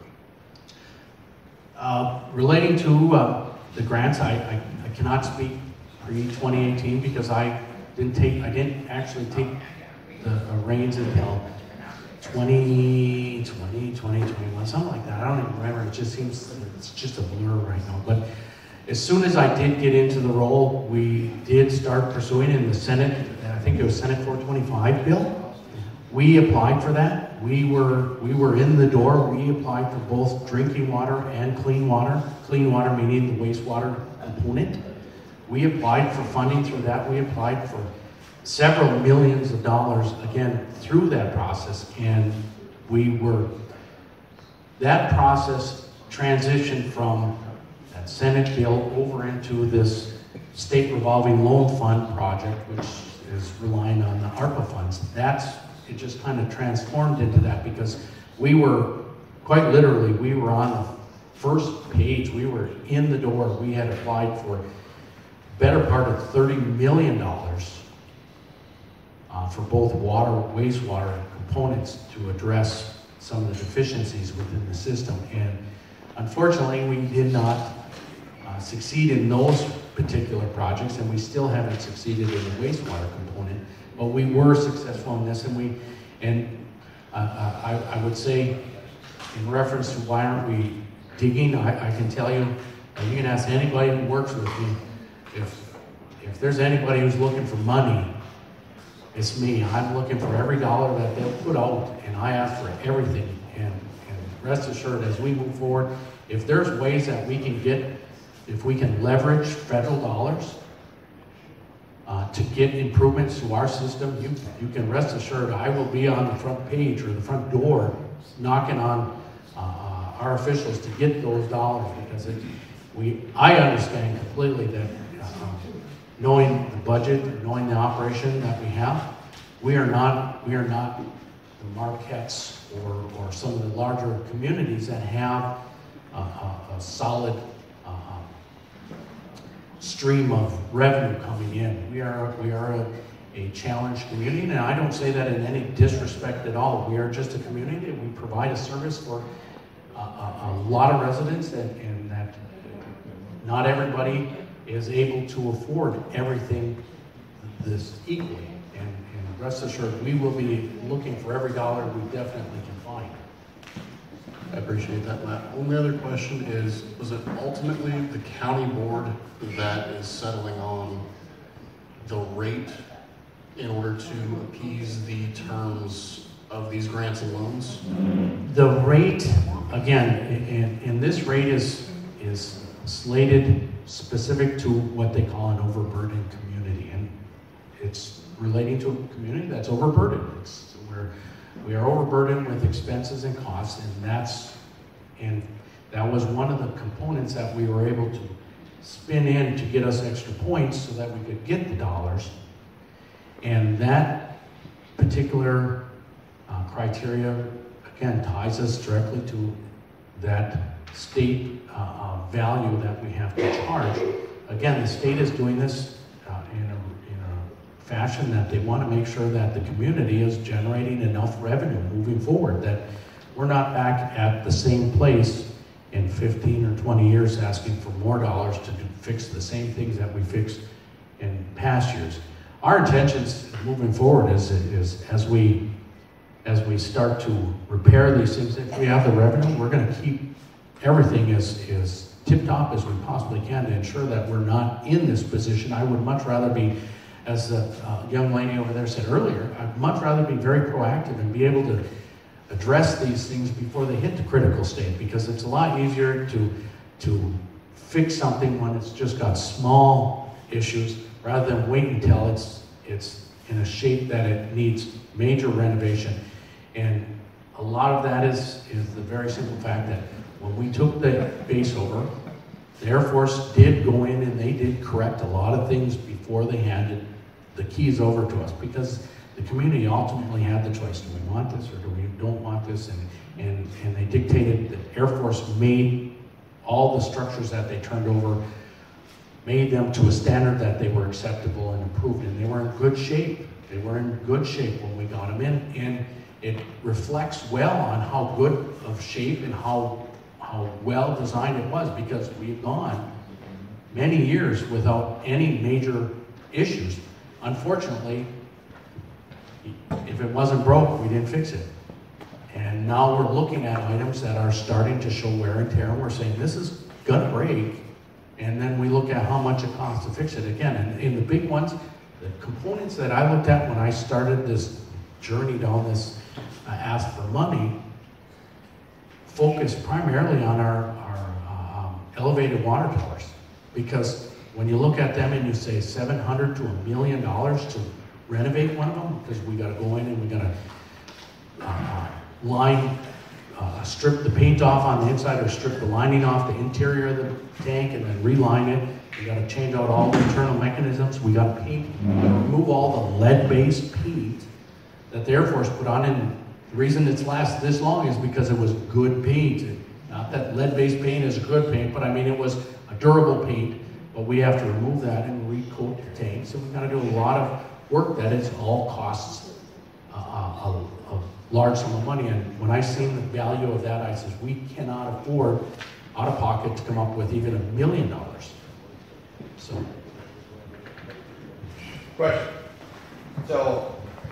Relating to the grants, I cannot speak pre-2018 because I didn't actually take the reins until 2020, 2021, something like that. I don't even remember. It just seems it's just a blur right now. But as soon as I did get into the role, we did start pursuing in the Senate. I think it was Senate 425 bill. We applied for that. We were in the door. We applied for both drinking water and clean water. Clean water meaning the wastewater component. We applied for funding through that. We applied for several millions of dollars, again, through that process. And that process transitioned from that Senate bill over into this state revolving loan fund project, which is relying on the ARPA funds. It just kind of transformed into that, because we were, quite literally, we were on the first page, we were in the door. We had applied for better part of $30 million for both water, wastewater components to address some of the deficiencies within the system. And unfortunately, we did not succeed in those particular projects, and we still haven't succeeded in the wastewater component, but we were successful in this. And I would say, in reference to why aren't we digging, I can tell you, you can ask anybody who works with me, if there's anybody who's looking for money, it's me. I'm looking for every dollar that they'll put out, and I ask for everything. And rest assured, as we move forward, if there's ways that we can get, if we can leverage federal dollars to get improvements to our system, you can rest assured I will be on the front page or the front door knocking on our officials to get those dollars, because I understand completely that knowing the budget, knowing the operation that we have, we are not the Marquettes or some of the larger communities that have a solid stream of revenue coming in. We are a challenged community, and I don't say that in any disrespect at all. We are just a community, and we provide a service for a lot of residents, and that not everybody is able to afford everything this equally. And rest assured, we will be looking for every dollar we definitely can find. I appreciate that, Matt. Only other question is, was it ultimately the county board that is settling on the rate in order to appease the terms of these grants and loans? The rate, again, and this rate is slated specific to what they call an overburdened community, and it's relating to a community that's overburdened. We are overburdened with expenses and costs, and that was one of the components that we were able to spin in to get us extra points so that we could get the dollars. And that particular criteria, again, ties us directly to that state value that we have to charge. Again, the state is doing this in a fashion that they want to make sure that the community is generating enough revenue moving forward, that we're not back at the same place in 15 or 20 years asking for more dollars to fix the same things that we fixed in past years. Our intentions moving forward is as we start to repair these things, if we have the revenue, we're going to keep everything as tip-top as we possibly can to ensure that we're not in this position. I would much rather be, as the young lady over there said earlier, I'd much rather be very proactive and be able to address these things before they hit the critical state, because it's a lot easier to fix something when it's just got small issues rather than wait until it's in a shape that it needs major renovation. And a lot of that is the very simple fact that when we took the base over, the Air Force did go in and they did correct a lot of things before they handed the keys over to us, because the community ultimately had the choice: do we want this or do we don't want this? And they dictated that Air Force made all the structures that they turned over, made them to a standard that they were acceptable and approved, and they were in good shape. They were in good shape when we got them in, and it reflects well on how good of shape and how well designed it was, because we've gone many years without any major issues. Unfortunately, if it wasn't broke, we didn't fix it. And now we're looking at items that are starting to show wear and tear, and we're saying this is gonna break. And then we look at how much it costs to fix it again. And in the big ones, the components that I looked at when I started this journey down this ask for money, focused primarily on our elevated water towers. Because when you look at them and you say $700,000 to $1 million to renovate one of them, because we got to go in and we got to line strip the paint off on the inside or strip the lining off the interior of the tank and then reline it. We got to change out all the internal mechanisms. We got to remove all the lead-based paint that the Air Force put on. And the reason it's lasted this long is because it was good paint. Not that lead-based paint is a good paint, but I mean it was a durable paint. But we have to remove that and recoat the tank. So we've got to do a lot of work that is all costs a large sum of money. And when I seen the value of that, I says, we cannot afford out of pocket to come up with even $1 million. So. Question. So,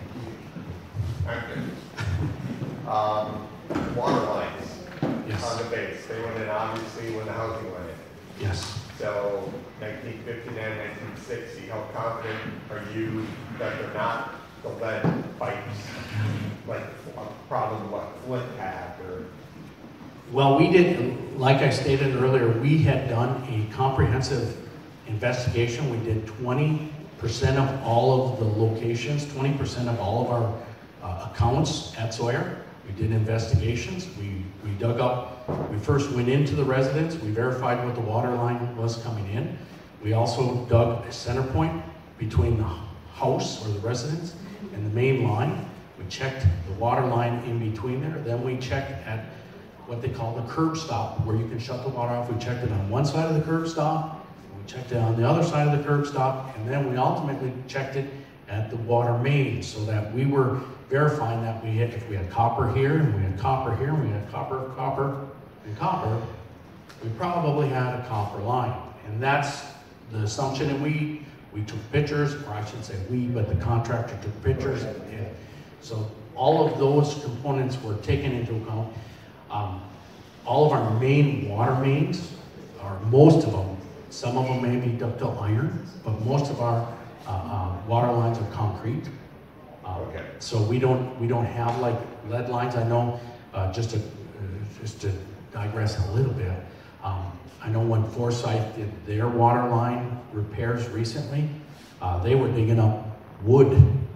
water lines Yes. on the base, they went in obviously when the housing went in. Yes. So 1959, 1960, how confident are you that they're not the lead pipes, like a problem what Flint had or? Well, we did, like I stated earlier, we had done a comprehensive investigation. We did 20% of all of the locations, 20% of all of our accounts at Sawyer. We did investigations. We dug up, we first went into the residence. We verified what the water line was coming in. We also dug a center point between the house or the residence and the main line. We checked the water line in between there. Then we checked at what they call the curb stop, where you can shut the water off. We checked it on one side of the curb stop. We checked it on the other side of the curb stop. And then we ultimately checked it at the water main so that we were verifying that we had, if we had copper here, and we had copper here, and we had copper, and copper, we probably had a copper line. And that's the assumption. And we took pictures, or I should say we, but the contractor took pictures. And so all of those components were taken into account. All of our main water mains, or most of them, some of them may be ductile iron, but most of our water lines are concrete. Okay. So we don't have like lead lines. I know, just to digress a little bit, I know when Forsyth did their water line repairs recently, they were digging up wood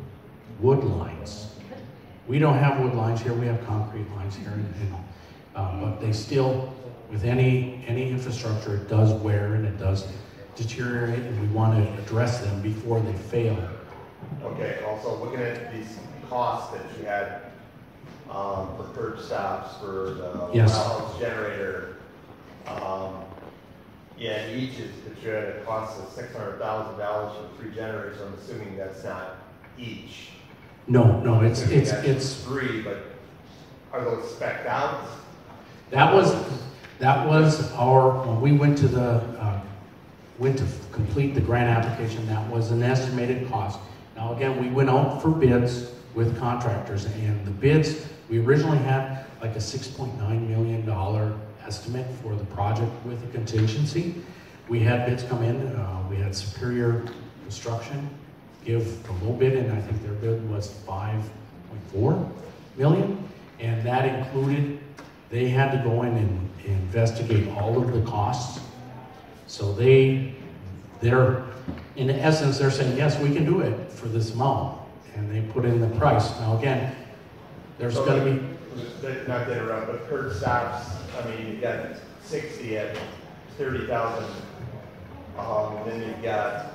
lines. We don't have wood lines here. We have concrete lines here, but they still, with any infrastructure, it does wear and it does deteriorate, and we want to address them before they fail. Okay, also looking at these costs that you had for curb stops, for the Yes. well house generator, yeah, each is that you had a cost of $600,000 for 3 generators. I'm assuming that's not each. No, it's three, but are those spec'd out? that was our, when we went to complete the grant application, that was an estimated cost. Now again, we went out for bids with contractors, and the bids, we originally had like a $6.9 million estimate for the project with a contingency. We had bids come in, we had Superior Construction give the low bid, and I think their bid was $5.4 million, and that included, they had to go in and investigate all of the costs. So they're, in essence, they're saying, yes, we can do it for this amount, and they put in the price. Now again, there's So going to be, not to interrupt, but curb stops, I mean, you've got 60 at 30,000, and then you've got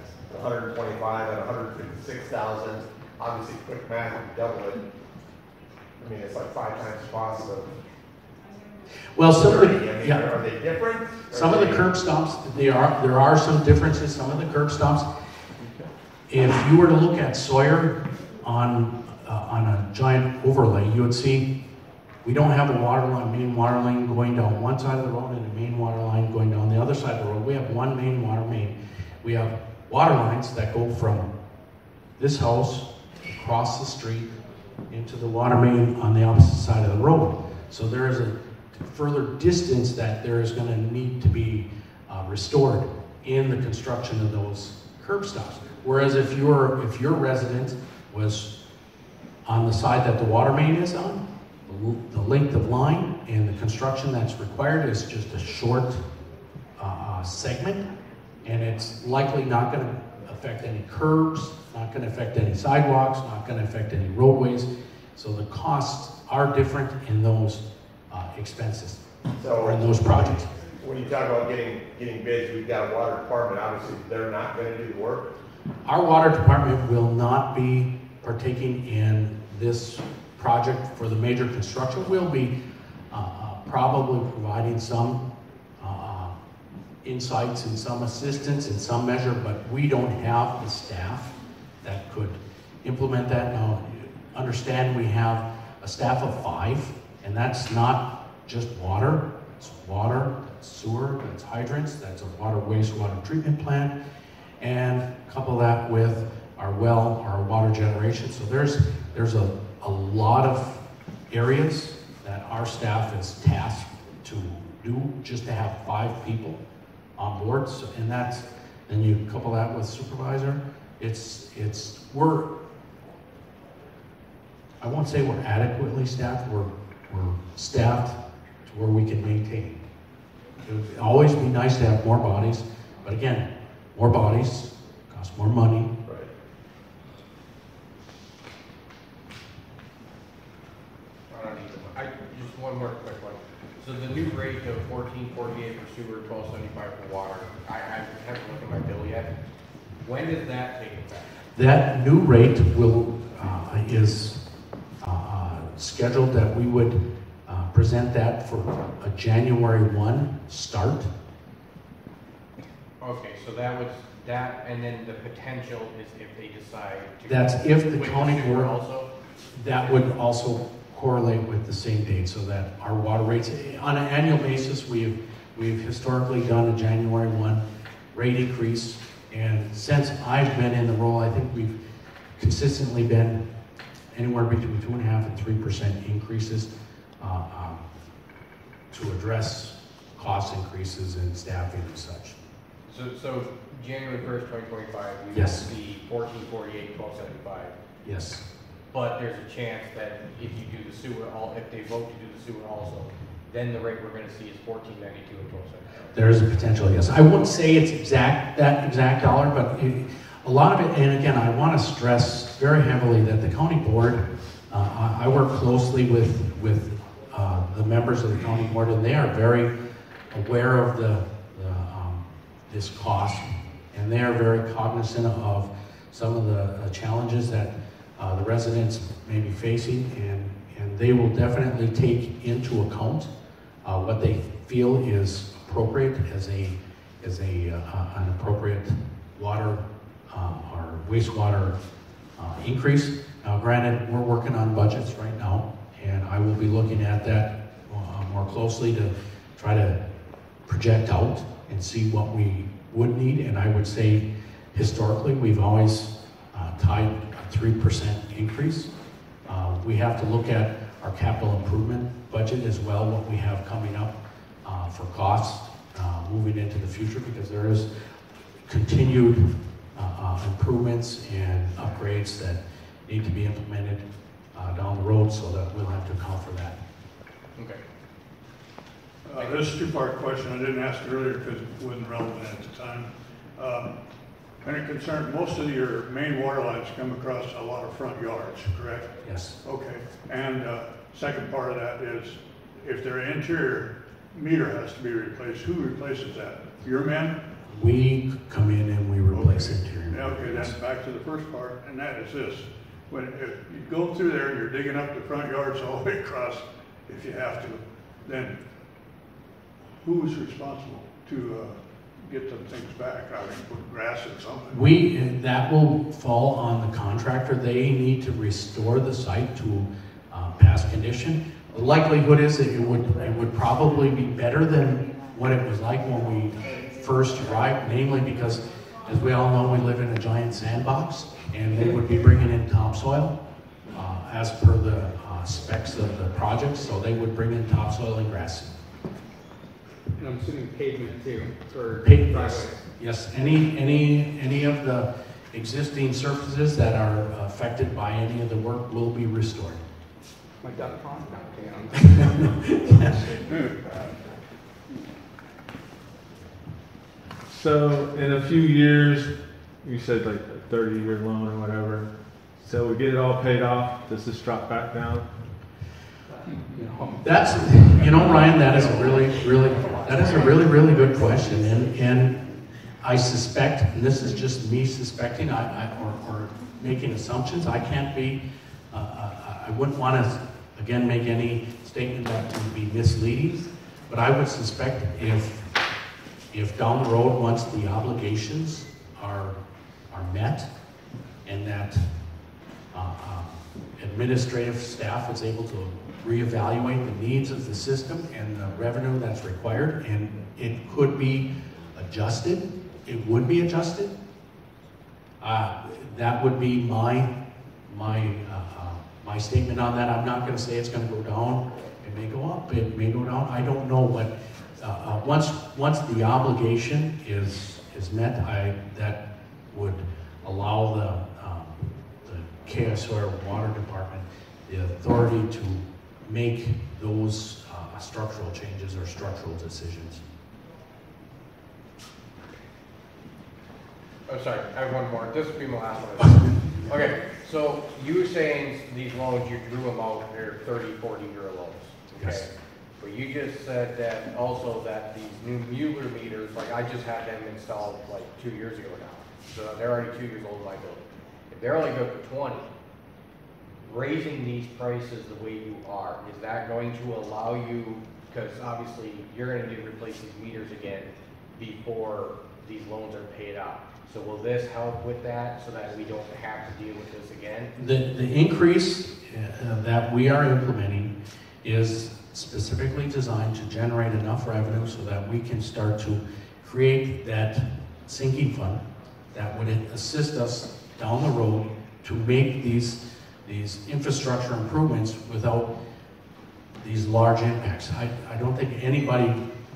125 at 156,000. Obviously, quick math, you double it. I mean, it's like 5 times the cost of. well, some of 30. the, I mean, yeah. are they different? Some of the curb stops, there are some differences. Some of the curb stops, if you were to look at Sawyer on a giant overlay, you would see we don't have a water line, main water line going down one side of the road and a main water line going down the other side of the road. We have one main water main. We have water lines that go from this house across the street into the water main on the opposite side of the road. So there is a further distance that there is going to need to be restored in the construction of those curb stops. Whereas if your residence was on the side that the water main is on, the length of line and the construction that's required is just a short segment, and it's likely not going to affect any curbs, not going to affect any sidewalks, not going to affect any roadways. So the costs are different in those expenses So or in those projects. when you talk about getting bids, we've got a water department, obviously, they're not gonna do the work. Our water department will not be partaking in this project for the major construction. We'll be probably providing some insights and some assistance in some measure, but we don't have the staff that could implement that. Now, understand we have a staff of 5, and that's not just water. It's water, sewer, that's hydrants, that's a water wastewater treatment plant, and couple that with our well, our water generation. So there's a lot of areas that our staff is tasked to do just to have 5 people on board. So, and that's, then you couple that with supervisor, we're, I won't say we're adequately staffed, we're staffed to where we can maintain. It would always be nice to have more bodies, but again, more bodies cost more money. Right. Just one more quick one. So the new rate of $14.48 for sewer, $12.75 for water, I haven't looked at my bill yet. When does that take effect? That new rate is scheduled that we would present that for a January 1 start. Okay, so that was that, and then the potential is if they decide to. That's if the with county sewer board also. That would also correlate with the same date, so that our water rates, on an annual basis, we've historically done a January 1 rate increase, and since I've been in the role, I think we've consistently been anywhere between 2.5% and 3% increases to address cost increases in staffing and such. So January 1st, 2025, we will Yes. see $14.48, $12.75. Yes. But there's a chance that if you do the sewer, if they vote to do the sewer also, then the rate we're going to see is $14.92 and $12.75. There is a potential, yes. I wouldn't say it's that exact dollar, but a lot of it, and again, I want to stress very heavily that the county board, I work closely with the members of the county board, and they are very aware of this cost, and they are very cognizant of some of the challenges that the residents may be facing, and they will definitely take into account what they feel is appropriate as an appropriate water or wastewater increase. Now, granted, we're working on budgets right now, and I will be looking at that more closely to try to project out and see what we would need. And I would say historically, we've always tied a 3% increase. We have to look at our capital improvement budget as well, what we have coming up for costs moving into the future, because there is continued improvements and upgrades that need to be implemented down the road, so that we'll have to account for that. Okay. This is a 2-part question. I didn't ask earlier because it wasn't relevant at the time. Kind of concerned, most of your main water lines come across a lot of front yards, correct? Yes. Okay. And second part of that is, if their interior meter has to be replaced, who replaces that? Your men? We come in and we replace interior. Yeah, okay, then back to the first part, and that is this. If you go through there and you're digging up the front yards all the way across, if you have to, then who's responsible to get them things back? I mean, put grass in something? That will fall on the contractor. They need to restore the site to past condition. The likelihood is that it would probably be better than what it was like when we first arrived, namely because, as we all know, we live in a giant sandbox, and they would be bringing in topsoil as per the specs of the project, so they would bring in topsoil and grass. And I'm assuming pavement too, for Yes, yes. Any of the existing surfaces that are affected by any of the work will be restored. My duck pond? No, So in a few years, you said like a 30-year loan or whatever. So we get it all paid off. Does this drop back down? You know, That's, you know, Ryan, that is a really good question, and I suspect, and this is just me suspecting, or making assumptions. I can't be, I wouldn't want to, again, make any statement that would be misleading, but I would suspect if down the road, once the obligations are met, and that administrative staff is able to reevaluate the needs of the system and the revenue that's required, and it could be adjusted, it would be adjusted. That would be my statement on that. I'm not going to say it's going to go down. It may go up. It may go down. I don't know. But once the obligation is met, that would allow the Sawyer Water Department the authority to make those structural changes or structural decisions. Oh, sorry, I have one more. This will be my last one. Okay, so you were saying these loans, you drew them out, they're 30, 40-year loans. Okay. Yes. But you just said that also that these new Mueller meters, like I just had them installed like 2 years ago now. So they're already 2 years old in my building. If they're only good for 20, raising these prices the way you are, is that going to allow you, because obviously you're going to need to replace these meters again before these loans are paid out. So will this help with that so that we don't have to deal with this again? The increase that we are implementing is specifically designed to generate enough revenue so that we can start to create that sinking fund that would assist us down the road to make these infrastructure improvements without these large impacts. I don't think anybody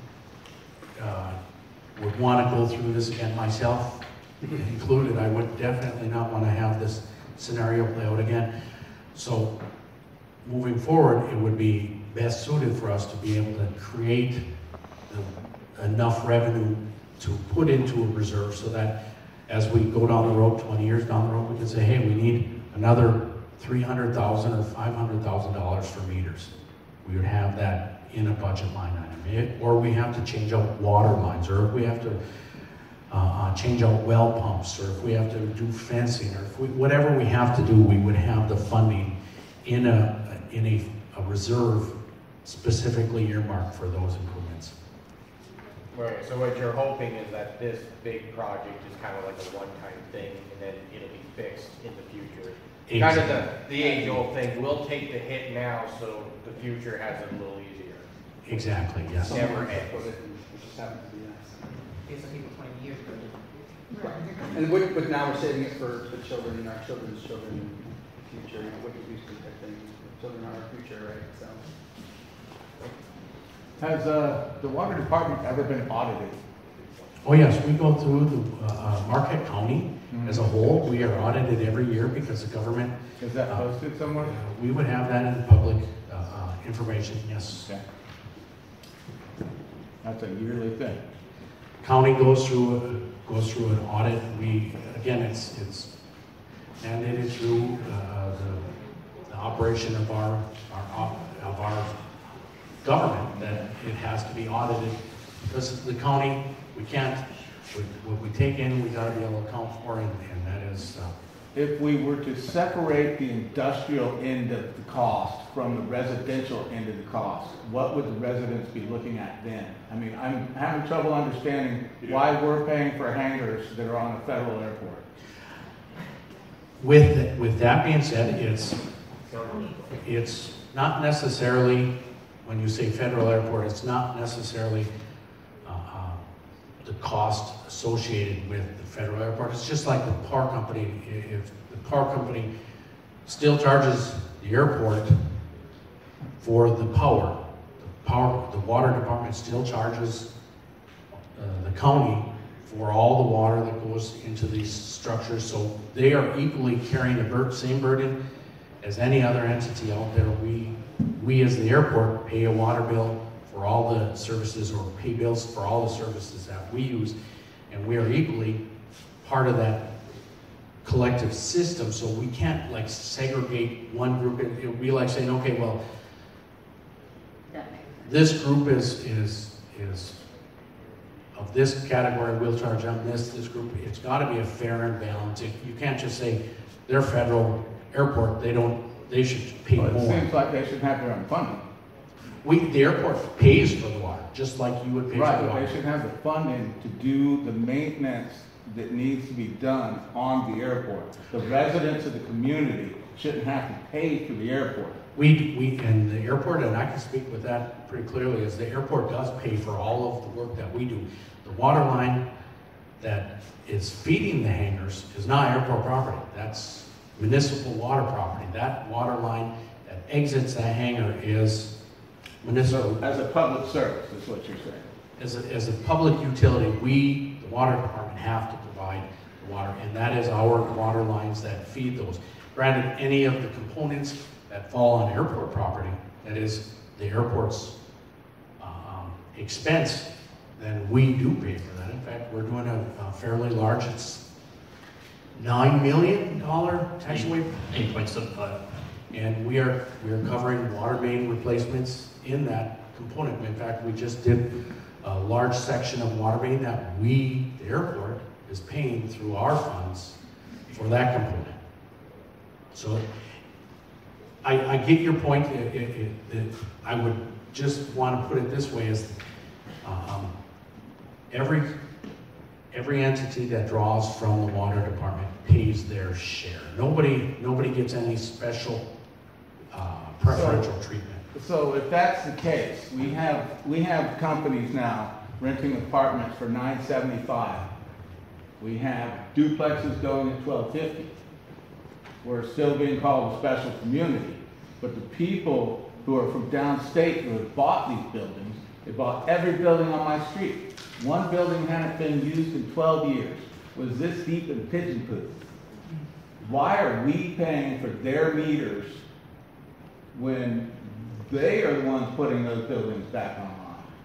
would want to go through this again, myself included. I would definitely not want to have this scenario play out again. So moving forward, it would be best suited for us to be able to create enough revenue to put into a reserve so that as we go down the road, 20 years down the road, we can say, hey, we need another $300,000 or $500,000 for meters. We would have that in a budget line item. Or we have to change out water lines, or if we have to change out well pumps, or if we have to do fencing, or whatever we have to do, we would have the funding in a reserve specifically earmarked for those improvements. Right, so what you're hoping is that this big project is kind of like a one-time thing, and then it'll be fixed in the future. Exactly. Kind of the age-old thing, we'll take the hit now so the future has it a little easier. Exactly, yes. Never ends. just happens to be nice. Gives the people 20 years. And but now we're saving it for the children and our children's children in the future. You know, what you used to type thing. Children are our future, right? So. Has the water department ever been audited? Oh yes, we go through the Marquette County as a whole. We are audited every year because the government. Is that posted somewhere? We would have that in public information, yes. Okay. That's a yearly thing. County goes through an audit. It's mandated through the operation of our government that it has to be audited because the county, we can't, what we take in, we got to be able to account for, and that is. If we were to separate the industrial end of the cost from the residential end of the cost, what would the residents be looking at then? I mean, I'm having trouble understanding why we're paying for hangars that are on a federal airport. With that being said, it's not necessarily, when you say federal airport, it's not necessarily the cost associated with the federal airport. It's just like the power company. If the power company still charges the airport for the power, the water department still charges the county for all the water that goes into these structures. So they are equally carrying the same burden as any other entity out there. We as the airport pay a water bill for all the services, or pay bills for all the services that we use, and we are equally part of that collective system. So we can't like segregate one group. It would be like saying, okay, well, this group is of this category, we'll charge them this group. It's got to be a fair and balanced. You can't just say they're federal airport, they should pay Well, more. it seems like they should have their own funding. The airport pays for the water, just like you would pay Right, for the but water. they should have the funding to do the maintenance that needs to be done on the airport. The residents of the community shouldn't have to pay for the airport. And the airport, and I can speak with that pretty clearly, is the airport does pay for all of the work that we do. The water line that is feeding the hangars is not airport property. That's municipal water property. That water line that exits that hangar is municipal. So, as a public service, is what you're saying. As a public utility, we, the water department, have to provide the water, and that is our water lines that feed those. Granted, any of the components that fall on airport property, that is the airport's expense, then we do pay for that. In fact, we're doing a fairly large, it's $9 million taxiway. 8.75. And we are covering water main replacements in that component. In fact, we just did a large section of water main that we, the airport, is paying through our funds for that component. So I get your point. I would just want to put it this way: is every entity that draws from the water department pays their share. Nobody gets any special preferential treatment. So if that's the case, we have companies now renting apartments for $975. We have duplexes going at $1250. We're still being called a special community, but the people who are from downstate who have bought these buildings, they bought every building on my street. One building hadn't been used in 12 years, was this deep in pigeon poop. Why are we paying for their meters when they are the ones putting those buildings back online?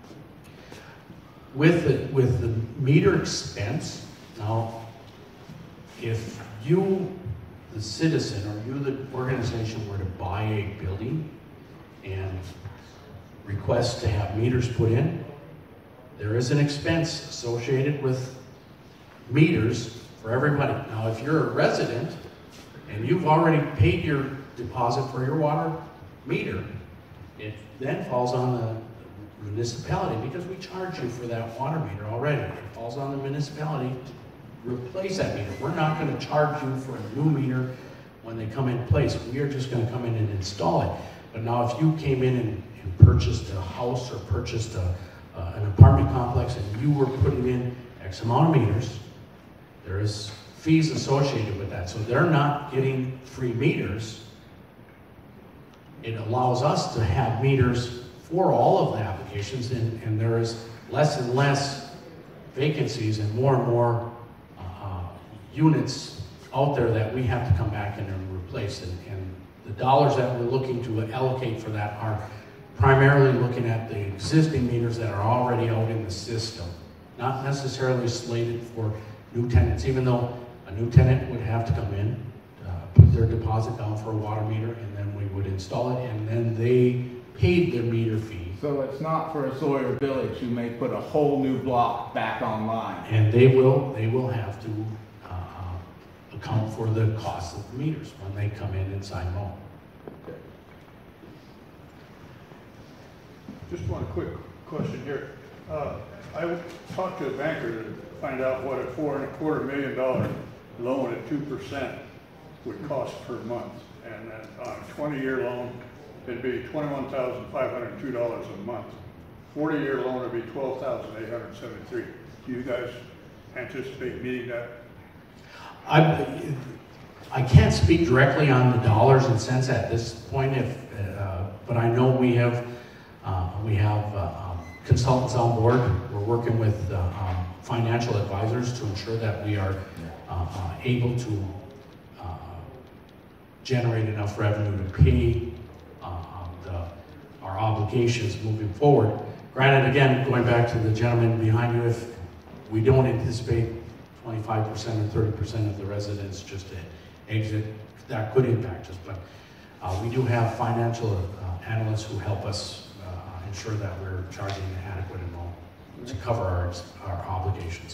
With the meter expense, now, if you, the citizen, or you, the organization, were to buy a building and request to have meters put in, there is an expense associated with meters for everybody. Now, if you're a resident and you've already paid your deposit for your water meter, it then falls on the municipality, because we charge you for that water meter already. It falls on the municipality to replace that meter. We're not going to charge you for a new meter when they come in place. We are just going to come in and install it. But now if you came in and purchased a house or purchased an apartment complex and you were putting in X amount of meters, there is fees associated with that. So they're not getting free meters. It allows us to have meters for all of the applications, and there is less and less vacancies and more units out there that we have to come back in and replace. And the dollars that we're looking to allocate for that are primarily looking at the existing meters that are already out in the system, not necessarily slated for new tenants, even though a new tenant would have to come in, put their deposit down for a water meter, and then we would install it, and then they paid their meter fee. So it's not for a Sawyer Village who may put a whole new block back online. And they will have to account for the cost of the meters when they come in and sign them out. Okay. Just one quick question here. I talked to a banker to find out what a $4.25 million loan at 2% would cost per month. And then on a 20-year loan, it'd be $21,502 a month. 40-year loan would be $12,873. Do you guys anticipate meeting that? I can't speak directly on the dollars and cents at this point, but I know we have consultants on board. We're working with financial advisors to ensure that we are able to generate enough revenue to pay our obligations moving forward. Granted, again, going back to the gentleman behind you, if we don't anticipate 25% or 30% of the residents just to exit, that could impact us. But we do have financial analysts who help us ensure that we're charging an adequate amount to cover our obligations.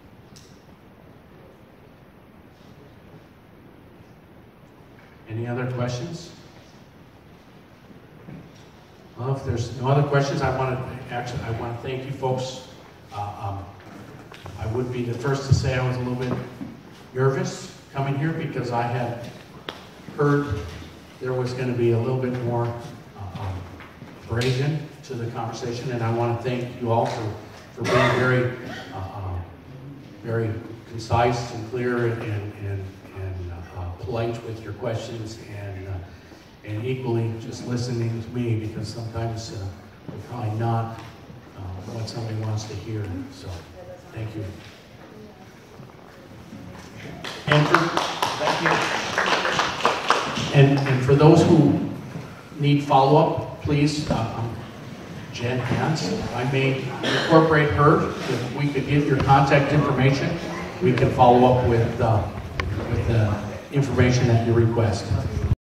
Any other questions? Well, if there's no other questions, I want to thank you folks. I would be the first to say I was a little bit nervous coming here because I had heard there was going to be a little bit more abrasion to the conversation, and I want to thank you all for being very concise and clear and polite with your questions, and equally just listening to me, because sometimes we're probably not what somebody wants to hear. So, thank you. And for those who need follow-up, please, Jen Hans, I may incorporate her. If we could get your contact information, we can follow up with the information that you request.